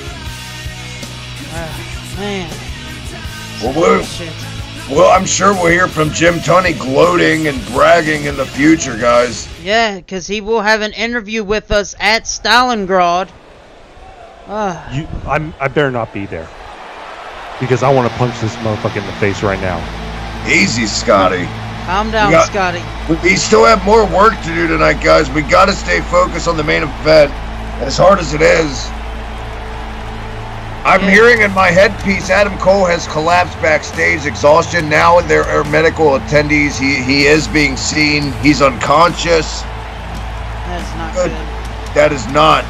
[SPEAKER 5] Uh, man.
[SPEAKER 7] Well, we're, well, I'm sure we'll hear from Jim Tunney gloating and bragging in the future, guys.
[SPEAKER 5] Yeah, because he will have an interview with us at Stalingrad. Uh,
[SPEAKER 6] You, I'm, I better not be there. Because I want to punch this motherfucker in the face right now.
[SPEAKER 7] Easy, Scotty.
[SPEAKER 5] calm down,
[SPEAKER 7] got,
[SPEAKER 5] Scotty.
[SPEAKER 7] We still have more work to do tonight, guys. We got to stay focused on the main event, as hard as it is. I'm
[SPEAKER 5] Yeah.
[SPEAKER 7] hearing in my headpiece Adam Cole has collapsed backstage, exhaustion. Now there are medical attendees. He he is being seen. He's unconscious.
[SPEAKER 5] That's not
[SPEAKER 7] Good.
[SPEAKER 5] good.
[SPEAKER 7] That is not.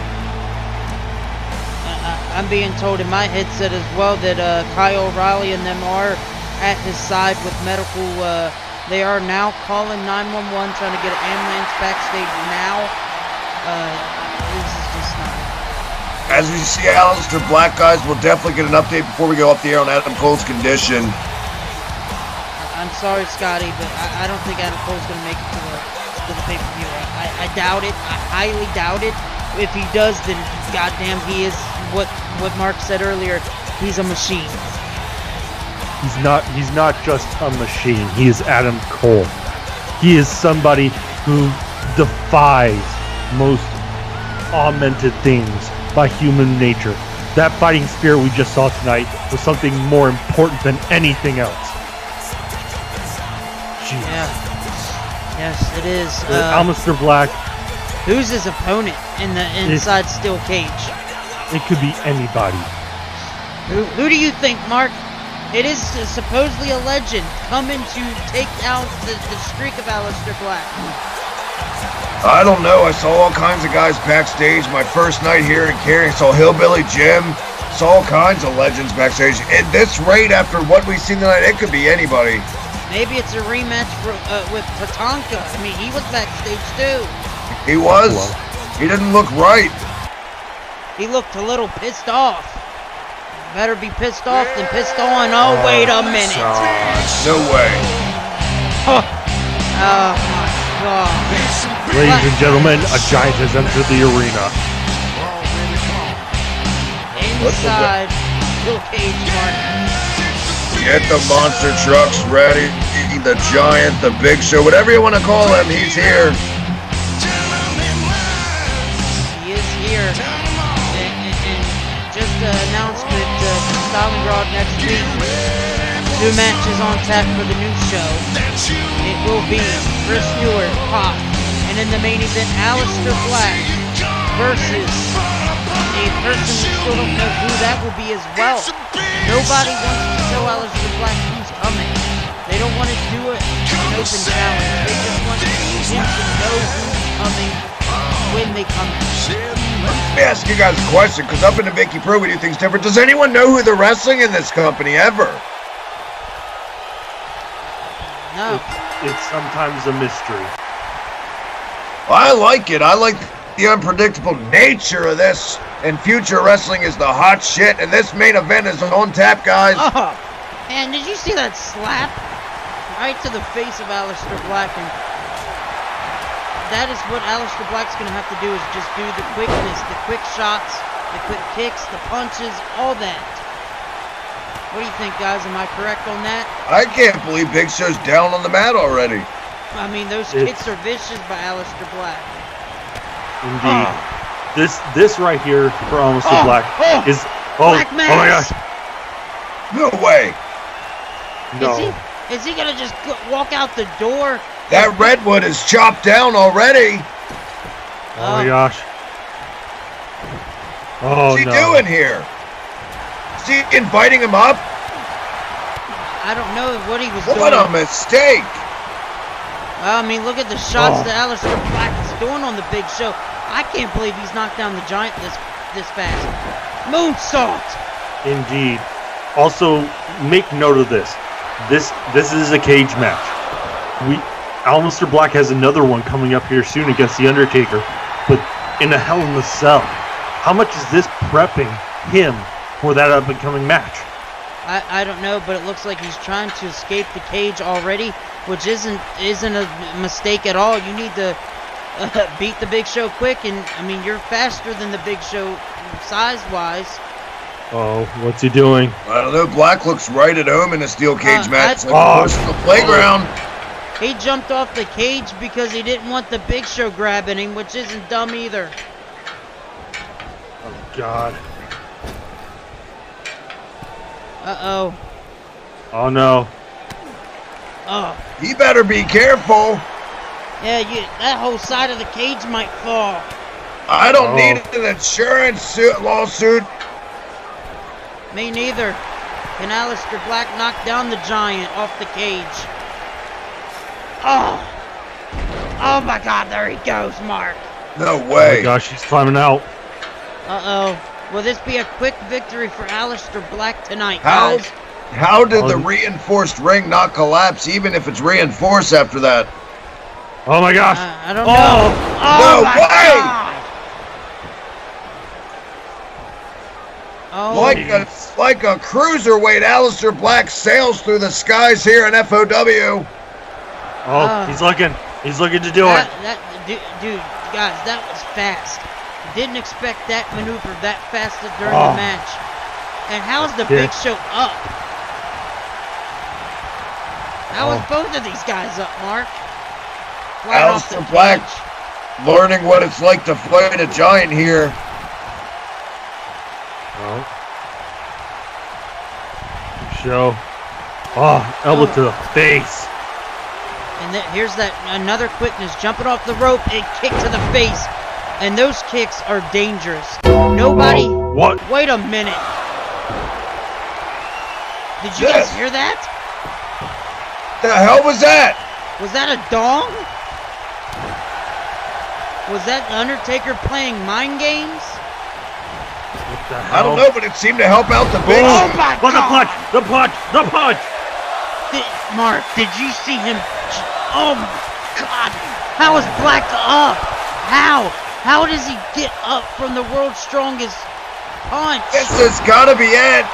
[SPEAKER 5] I, I'm being told in my headset as well that uh, Kyle O'Reilly and them are at his side with medical. Uh, they are now calling nine one one, trying to get an ambulance backstage now. Uh, this is just not.
[SPEAKER 7] As we see Aleister Black, guys, we'll definitely get an update before we go off the air on Adam Cole's condition.
[SPEAKER 5] I'm sorry, Scotty, but I, I don't think Adam Cole's going to make it to the, to the pay-per-view. I, I doubt it. I highly doubt it. If he does, then goddamn, he is what what Mark said earlier. He's a machine.
[SPEAKER 6] He's not he's not just a machine. He is Adam Cole. He is somebody who defies most augmented things by human nature. That fighting spirit we just saw tonight was something more important than anything else. Jeez.
[SPEAKER 5] Yeah. Yes, it is.
[SPEAKER 6] Uh,
[SPEAKER 5] Uh,
[SPEAKER 6] Aleister Black,
[SPEAKER 5] who's his opponent in the inside steel cage?
[SPEAKER 6] it could be anybody.
[SPEAKER 5] Who, who do you think, Mark? It is uh, supposedly a legend coming to take out the, the streak of Aleister Black.
[SPEAKER 7] I don't know. I saw all kinds of guys backstage. My first night here in Cary, I saw Hillbilly Jim. Saw all kinds of legends backstage. At this rate, after what we've seen tonight, it could be anybody.
[SPEAKER 5] Maybe it's a rematch for, uh, with Tatanka. I mean, he was backstage too.
[SPEAKER 7] He was. He didn't look right.
[SPEAKER 5] He looked a little pissed off. Better be pissed off than pissed on. Oh, wait a minute.
[SPEAKER 7] No way.
[SPEAKER 5] Oh, oh my God.
[SPEAKER 6] Ladies and gentlemen, a giant has entered the arena.
[SPEAKER 5] Inside steel cage, Mark.
[SPEAKER 7] Get the monster trucks ready. The giant, the big show, whatever you want to call him, he's here.
[SPEAKER 5] He is here. And, and, and just an announcement uh, for Stalingrad next week. New matches on tap for the new show. It will be Chris Stewart, Pop, and in the main event, Aleister Black versus a person we still don't know who that will be as well. Nobody wants to show Aleister Black who's coming. They don't want to do it an open challenge. They just want him to know who's coming when they come out.
[SPEAKER 7] Let me ask you guys a question, because up in the Vicky Pro we do things different. Does anyone know who they're wrestling in this company ever?
[SPEAKER 5] No.
[SPEAKER 6] It's, it's sometimes a mystery.
[SPEAKER 7] I like it. I like the unpredictable nature of this. And future wrestling is the hot shit, and this main event is on tap, guys.
[SPEAKER 5] Oh, man, did you see that slap? Right to the face of Aleister Black, and that is what Aleister Black's going to have to do, is just do the quickness, the quick shots, the quick kicks, the punches, all that. What do you think, guys? Am I correct on that?
[SPEAKER 7] I can't believe Big Show's down on the mat already.
[SPEAKER 5] I mean, those
[SPEAKER 6] It's,
[SPEAKER 5] kicks are vicious by Aleister Black.
[SPEAKER 6] Indeed.
[SPEAKER 5] Oh.
[SPEAKER 6] This this right here for Aleister
[SPEAKER 5] Oh,
[SPEAKER 6] Black
[SPEAKER 5] oh,
[SPEAKER 6] is oh,
[SPEAKER 5] Black
[SPEAKER 6] oh my
[SPEAKER 5] Mass.
[SPEAKER 6] gosh.
[SPEAKER 7] No way.
[SPEAKER 6] No.
[SPEAKER 5] Is he, is he going to just go, walk out the door?
[SPEAKER 7] That redwood is chopped down already.
[SPEAKER 6] Oh my gosh. Oh
[SPEAKER 7] What's he
[SPEAKER 6] no.
[SPEAKER 7] doing here? Is he inviting him up?
[SPEAKER 5] I don't know what he was
[SPEAKER 7] What
[SPEAKER 5] doing.
[SPEAKER 7] a mistake.
[SPEAKER 5] I mean, look at the shots
[SPEAKER 6] Oh.
[SPEAKER 5] that Aleister Black is doing on the Big Show. I can't believe he's knocked down the Giant this this fast. Moonsault.
[SPEAKER 6] Indeed. Also, make note of this. This this is a cage match. We Aleister Black has another one coming up here soon against The Undertaker, but in a Hell in a Cell. How much is this prepping him for that up and coming match?
[SPEAKER 5] I, I don't know, but it looks like he's trying to escape the cage already, which isn't isn't a mistake at all. You need to uh, beat the Big Show quick, and I mean, you're faster than the Big Show size-wise.
[SPEAKER 6] Oh, what's he doing?
[SPEAKER 7] I don't know. Black looks right at home in a steel cage
[SPEAKER 5] Uh,
[SPEAKER 7] match.
[SPEAKER 5] I-
[SPEAKER 7] Like oh, the playground.
[SPEAKER 5] He jumped off the cage because he didn't want the Big Show grabbing him, which isn't dumb either.
[SPEAKER 6] Oh God.
[SPEAKER 5] Uh-oh.
[SPEAKER 6] Oh no.
[SPEAKER 5] Oh.
[SPEAKER 7] He better be careful.
[SPEAKER 5] Yeah, you, that whole side of the cage might fall.
[SPEAKER 7] I don't
[SPEAKER 6] Oh.
[SPEAKER 7] need an insurance suit, lawsuit.
[SPEAKER 5] Me neither. Can Aleister Black knock down the Giant off the cage? Oh. Oh my God, there he goes, Mark.
[SPEAKER 7] No
[SPEAKER 6] Oh
[SPEAKER 7] way.
[SPEAKER 6] my gosh, he's climbing out.
[SPEAKER 5] Uh-oh. Will this be a quick victory for Aleister Black tonight,
[SPEAKER 7] How,
[SPEAKER 5] guys?
[SPEAKER 7] how did the
[SPEAKER 6] Oh.
[SPEAKER 7] reinforced ring not collapse, even if it's reinforced after that?
[SPEAKER 6] Oh my gosh.
[SPEAKER 5] Uh, I don't
[SPEAKER 6] Oh.
[SPEAKER 5] know. Oh
[SPEAKER 7] No
[SPEAKER 5] my
[SPEAKER 7] way!
[SPEAKER 5] God. Oh.
[SPEAKER 7] Like a like a cruiserweight, Aleister Black sails through the skies here in F O W.
[SPEAKER 6] Oh,
[SPEAKER 5] Uh,
[SPEAKER 6] he's looking. He's looking to do
[SPEAKER 5] that,
[SPEAKER 6] it.
[SPEAKER 5] that, dude, dude, guys, that was fast. Didn't expect that maneuver that fast during
[SPEAKER 6] Oh.
[SPEAKER 5] the match. And how's the
[SPEAKER 6] Yeah.
[SPEAKER 5] Big Show up? How is
[SPEAKER 6] Oh.
[SPEAKER 5] both of these guys up, Mark? Right off the
[SPEAKER 7] Aleister Black
[SPEAKER 5] cage.
[SPEAKER 7] learning what it's like to fight a giant here.
[SPEAKER 6] Oh. Show. Oh, elbow
[SPEAKER 5] Oh.
[SPEAKER 6] to the face.
[SPEAKER 5] And then here's that another quickness, jumping off the rope, a kick to the face. And those kicks are dangerous. Nobody.
[SPEAKER 6] Oh, what?
[SPEAKER 5] Wait a minute. Did you guys
[SPEAKER 7] Yes.
[SPEAKER 5] hear that?
[SPEAKER 7] The hell was that?
[SPEAKER 5] Was that a dong? Was that Undertaker playing mind games?
[SPEAKER 6] What the
[SPEAKER 7] I
[SPEAKER 6] hell?
[SPEAKER 7] don't know, but it seemed to help out the big.
[SPEAKER 5] Oh my
[SPEAKER 6] But the
[SPEAKER 5] God.
[SPEAKER 6] punch! The punch! The punch!
[SPEAKER 5] Did, Mark, did you see him? Oh my God! How is Black up? How? How does he get up from the world's strongest punch?
[SPEAKER 7] This has got to be it.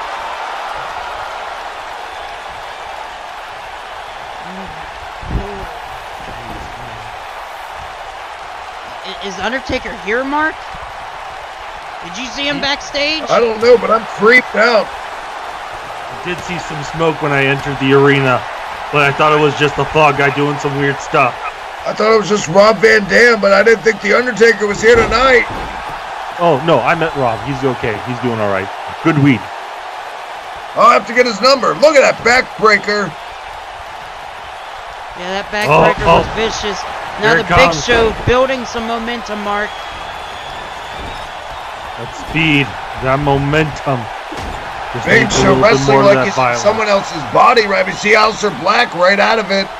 [SPEAKER 5] I- Is Undertaker here, Mark? Did you see him backstage?
[SPEAKER 7] I don't know, but I'm freaked out.
[SPEAKER 6] I did see some smoke when I entered the arena, but I thought it was just the fog guy doing some weird stuff.
[SPEAKER 7] I thought it was just Rob Van Dam, but I didn't think the Undertaker was here tonight.
[SPEAKER 6] Oh, no, I met Rob. He's okay. He's doing all right. Good weed.
[SPEAKER 7] I'll have to get his number. Look at that backbreaker.
[SPEAKER 5] Yeah, that backbreaker
[SPEAKER 6] oh, oh.
[SPEAKER 5] was vicious. Now
[SPEAKER 6] Here
[SPEAKER 5] the
[SPEAKER 6] it
[SPEAKER 5] Big
[SPEAKER 6] comes.
[SPEAKER 5] Show building some momentum, Mark.
[SPEAKER 6] That speed, that momentum. Just
[SPEAKER 7] Big
[SPEAKER 6] needs a
[SPEAKER 7] Show
[SPEAKER 6] little bit
[SPEAKER 7] wrestling
[SPEAKER 6] more of
[SPEAKER 7] like
[SPEAKER 6] that
[SPEAKER 7] he's
[SPEAKER 6] violence.
[SPEAKER 7] someone else's body, right? We see Aleister Black right out of it.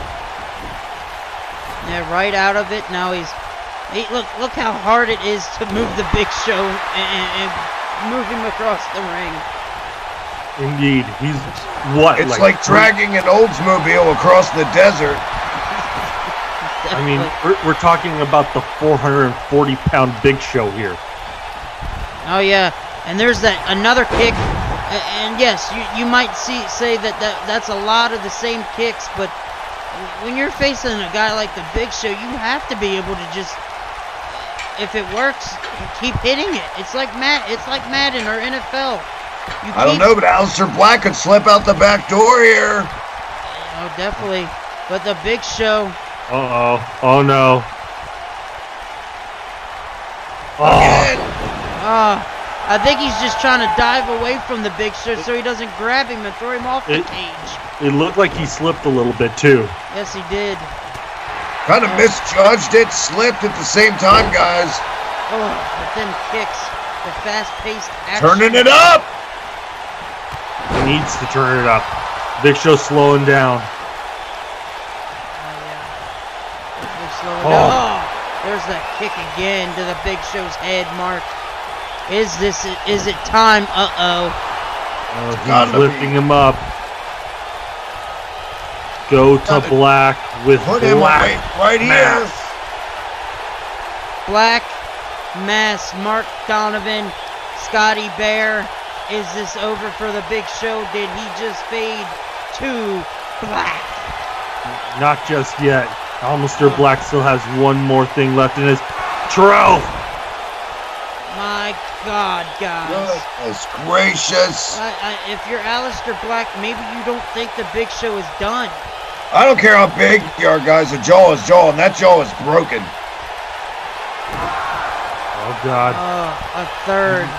[SPEAKER 5] Yeah, right out of it. Now he's, he, look, look how hard it is to move the Big Show and, and, and move him across the ring.
[SPEAKER 6] Indeed, he's what?
[SPEAKER 7] It's like, like dragging an Oldsmobile across the desert.
[SPEAKER 6] I mean, we're, we're talking about the four hundred forty pound Big Show here.
[SPEAKER 5] Oh yeah, and there's that another kick, and yes, you you might see say that, that that's a lot of the same kicks, but when you're facing a guy like the Big Show, you have to be able to just, if it works, keep hitting it. It's like Matt, it's like Madden or N F L. You
[SPEAKER 7] I don't know, but Aleister Black could slip out the back door here.
[SPEAKER 5] Oh, definitely. But the Big Show.
[SPEAKER 6] Uh-oh. Oh, no. Oh.
[SPEAKER 7] Again.
[SPEAKER 5] Uh, I think he's just trying to dive away from the Big Show so he doesn't grab him and throw him off the
[SPEAKER 6] it,
[SPEAKER 5] cage.
[SPEAKER 6] It looked like he slipped a little bit, too.
[SPEAKER 5] Yes, he did.
[SPEAKER 7] Kind of misjudged it, slipped at the same time, guys.
[SPEAKER 5] Oh, but then kicks. The fast-paced action.
[SPEAKER 7] Turning it up.
[SPEAKER 6] He needs to turn it up. Big Show's slowing down.
[SPEAKER 5] Oh, oh, there's that kick again to the Big Show's head, Mark. Is this, is it time? Uh-oh.
[SPEAKER 6] Oh, he's lifting him up. Go to Black with
[SPEAKER 7] Put him
[SPEAKER 6] Black
[SPEAKER 7] right, right here.
[SPEAKER 5] Black Mass, Mark Donovan, Scotty Bear. Is this over for the Big Show? Did he just fade to black?
[SPEAKER 6] Not just yet. Aleister Black still has one more thing left in his trough.
[SPEAKER 5] My God, guys.
[SPEAKER 7] Goodness gracious.
[SPEAKER 5] I, I, if you're Aleister Black, maybe you don't think the Big Show is done.
[SPEAKER 7] I don't care how big you are, guys. A jaw is jaw, and that jaw is broken.
[SPEAKER 6] Oh, God.
[SPEAKER 5] Oh, a third.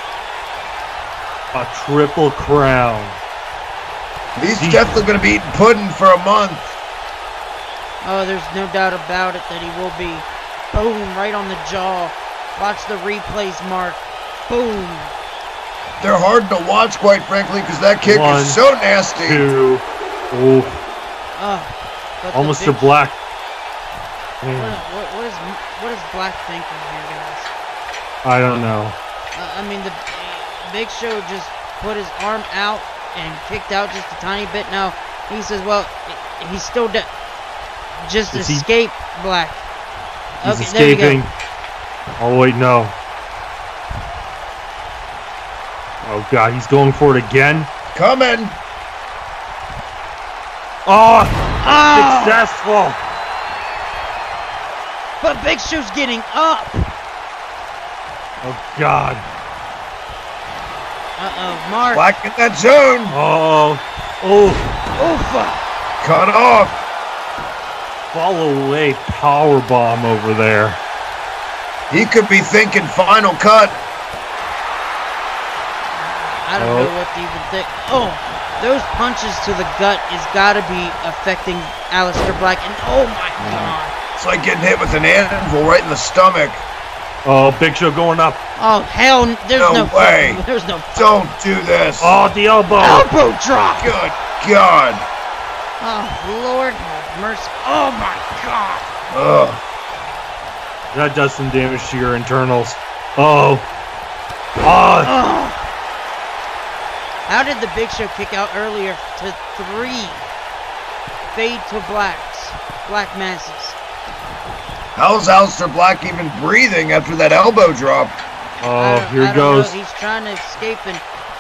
[SPEAKER 6] A triple crown.
[SPEAKER 7] He's Jeez. definitely going to be eating pudding for a month.
[SPEAKER 5] Oh, there's no doubt about it that he will be. Boom, right on the jaw. Watch the replays, Mark. Boom.
[SPEAKER 7] They're hard to watch, quite frankly, because that kick
[SPEAKER 6] One,
[SPEAKER 7] is so nasty.
[SPEAKER 6] Two. Oh.
[SPEAKER 5] Uh,
[SPEAKER 6] Almost to Black.
[SPEAKER 5] What, what, what, is, what is Black thinking here, guys?
[SPEAKER 6] I don't know.
[SPEAKER 5] Uh, I mean, the Big Show just put his arm out and kicked out just a tiny bit. Now, he says, well, he's still dead. Just
[SPEAKER 6] Is
[SPEAKER 5] escape, he, Black.
[SPEAKER 6] He's
[SPEAKER 5] okay,
[SPEAKER 6] escaping. Oh, wait, no. Oh, God, he's going for it again.
[SPEAKER 7] Coming.
[SPEAKER 6] Oh,
[SPEAKER 5] oh,
[SPEAKER 6] successful.
[SPEAKER 5] But Big Show's getting up.
[SPEAKER 6] Oh, God.
[SPEAKER 5] Uh-oh, Mark.
[SPEAKER 7] Black in that zone.
[SPEAKER 6] Oh. Oh.
[SPEAKER 5] Oofa.
[SPEAKER 7] Cut off.
[SPEAKER 6] Follow away powerbomb over there.
[SPEAKER 7] He could be thinking final cut.
[SPEAKER 5] I don't oh. know what to even think. Oh, those punches to the gut is got to be affecting Aleister Black. And oh my God.
[SPEAKER 7] It's like getting hit with an anvil right in the stomach.
[SPEAKER 6] Oh, Big Show going up.
[SPEAKER 5] Oh, hell, there's no,
[SPEAKER 7] no way.
[SPEAKER 5] Fucking, there's no
[SPEAKER 7] Don't do this.
[SPEAKER 6] Oh, the elbow.
[SPEAKER 5] Elbow drop.
[SPEAKER 7] Good God.
[SPEAKER 5] Oh, Lord have mercy. Oh, my God.
[SPEAKER 7] Ugh.
[SPEAKER 6] That does some damage to your internals. Oh. Oh.
[SPEAKER 5] oh. How did the Big Show kick out earlier to three fade to blacks, black masses?
[SPEAKER 7] How's Aleister Black even breathing after that elbow drop?
[SPEAKER 6] Oh,
[SPEAKER 5] I,
[SPEAKER 6] here
[SPEAKER 5] I
[SPEAKER 6] he goes.
[SPEAKER 5] Know. He's trying to escape and...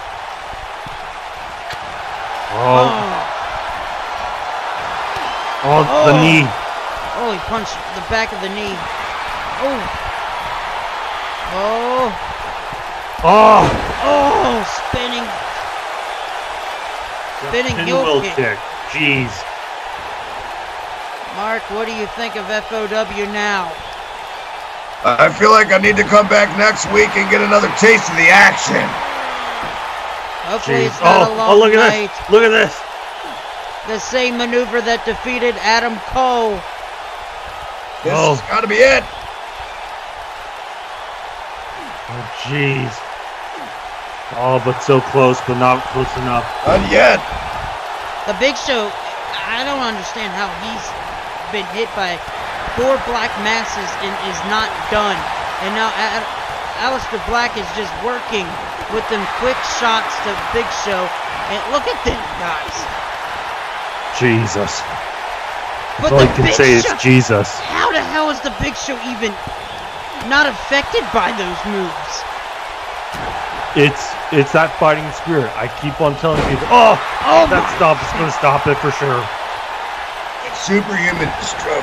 [SPEAKER 6] Oh. Oh, oh,
[SPEAKER 5] oh.
[SPEAKER 6] the knee.
[SPEAKER 5] Oh, he punched the back of the knee. Oh. Oh.
[SPEAKER 6] Oh.
[SPEAKER 5] Oh, spinning. Spinning heel kick.
[SPEAKER 6] kick. Jeez.
[SPEAKER 5] Mark, what do you think of F O W now?
[SPEAKER 7] I feel like I need to come back next week and get another taste of the action.
[SPEAKER 5] Hopefully
[SPEAKER 6] Jeez.
[SPEAKER 5] it's not
[SPEAKER 6] Oh,
[SPEAKER 5] a long
[SPEAKER 6] oh, look at
[SPEAKER 5] night.
[SPEAKER 6] this. Look at this.
[SPEAKER 5] The same maneuver that defeated Adam Cole.
[SPEAKER 7] This
[SPEAKER 6] Oh.
[SPEAKER 7] has got to be it.
[SPEAKER 6] Oh, jeez. Oh, but so close, but not close enough.
[SPEAKER 7] Not yet.
[SPEAKER 5] The Big Show, I don't understand how he's been hit by four black masses and is not done. And now Ad- Aleister Black is just working with them quick shots to Big Show. And look at them, guys.
[SPEAKER 6] Jesus.
[SPEAKER 5] But
[SPEAKER 6] All
[SPEAKER 5] the
[SPEAKER 6] I can
[SPEAKER 5] Big
[SPEAKER 6] say
[SPEAKER 5] Show,
[SPEAKER 6] is Jesus.
[SPEAKER 5] how the hell is the Big Show even not affected by those moves?
[SPEAKER 6] It's it's that fighting spirit. I keep on telling people, oh,
[SPEAKER 5] Oh
[SPEAKER 6] that
[SPEAKER 5] my
[SPEAKER 6] stop is going to stop it for sure.
[SPEAKER 7] Superhuman stroke.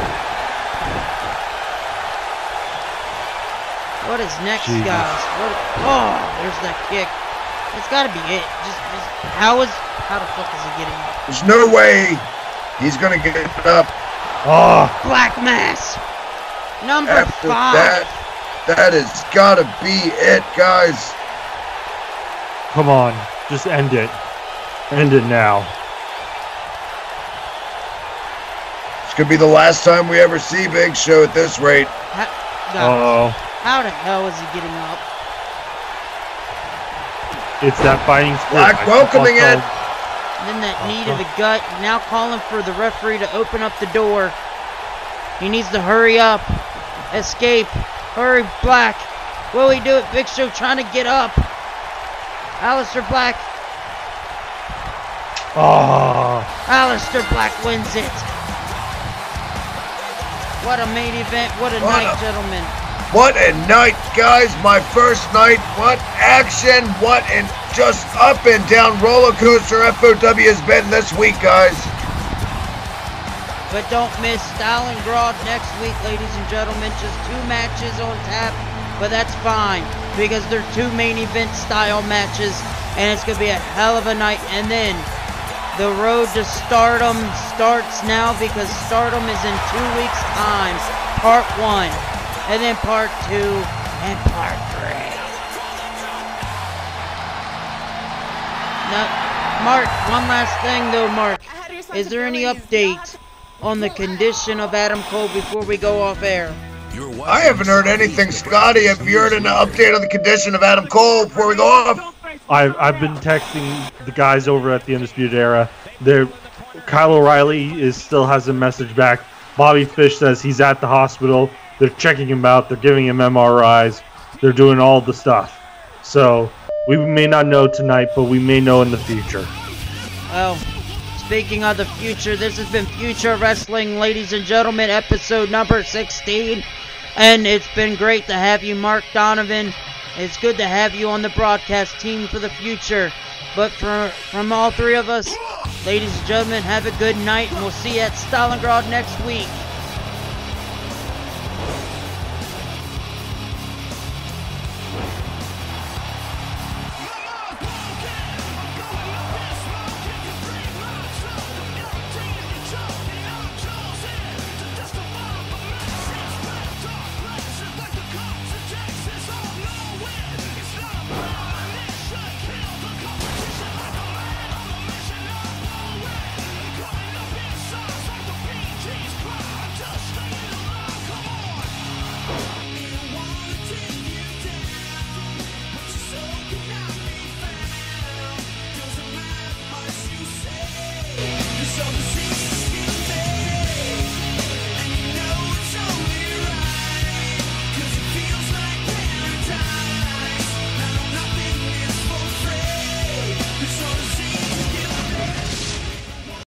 [SPEAKER 5] What is next,
[SPEAKER 6] Jesus.
[SPEAKER 5] guys? What, oh, there's that kick. It's got to be it. Just, just how is how the fuck is he getting up?
[SPEAKER 7] There's no way he's going to get up.
[SPEAKER 6] Oh,
[SPEAKER 5] Black Mass, number
[SPEAKER 7] After
[SPEAKER 5] five.
[SPEAKER 7] that, that has got to be it, guys.
[SPEAKER 6] come on. Just end it. End it now.
[SPEAKER 7] It's going to be the last time we ever see Big Show at this rate.
[SPEAKER 5] How, guys,
[SPEAKER 6] Uh-oh.
[SPEAKER 5] how the hell is he getting up?
[SPEAKER 6] It's that fighting spirit.
[SPEAKER 7] Black
[SPEAKER 6] I keep
[SPEAKER 7] welcoming
[SPEAKER 6] on
[SPEAKER 7] it.
[SPEAKER 6] telling-
[SPEAKER 5] Then that knee to the gut. Now calling for the referee to open up the door. He needs to hurry up. Escape. Hurry, Black. Will he do it? Big Show trying to get up. Aleister Black.
[SPEAKER 6] Oh,
[SPEAKER 5] Aleister Black wins it. What a main event. What a
[SPEAKER 7] What
[SPEAKER 5] night,
[SPEAKER 7] a-
[SPEAKER 5] gentlemen.
[SPEAKER 7] What a night, guys. My first night. What action. What an just up and down roller coaster F O W has been this week, guys.
[SPEAKER 5] But don't miss Stalingrad next week, ladies and gentlemen. Just two matches on tap, but that's fine because they're two main event style matches, and it's going to be a hell of a night. And then the road to Stardom starts now because Stardom is in two weeks' time. Part one, and then part two, and part three. Now, Mark, one last thing though, Mark. Is there any update on the condition of Adam Cole before we go off air?
[SPEAKER 2] You're watching
[SPEAKER 7] I haven't heard anything,
[SPEAKER 2] Southeast
[SPEAKER 7] Scotty. Have you heard an update on the condition of Adam Cole before we go off?
[SPEAKER 6] I've, I've been texting the guys over at the Undisputed Era. They're, Kyle O'Reilly is still has a message back. Bobby Fish says he's at the hospital. They're checking him out. They're giving him M R Is. They're doing all the stuff. So we may not know tonight, but we may know in the future.
[SPEAKER 5] Well, speaking of the future, this has been Future Wrestling, ladies and gentlemen, episode number sixteen. And it's been great to have you, Mark Donovan. It's good to have you on the broadcast team for the future. But for, from all three of us, ladies and gentlemen, have a good night, and we'll see you at Stalingrad next week.
[SPEAKER 8] So the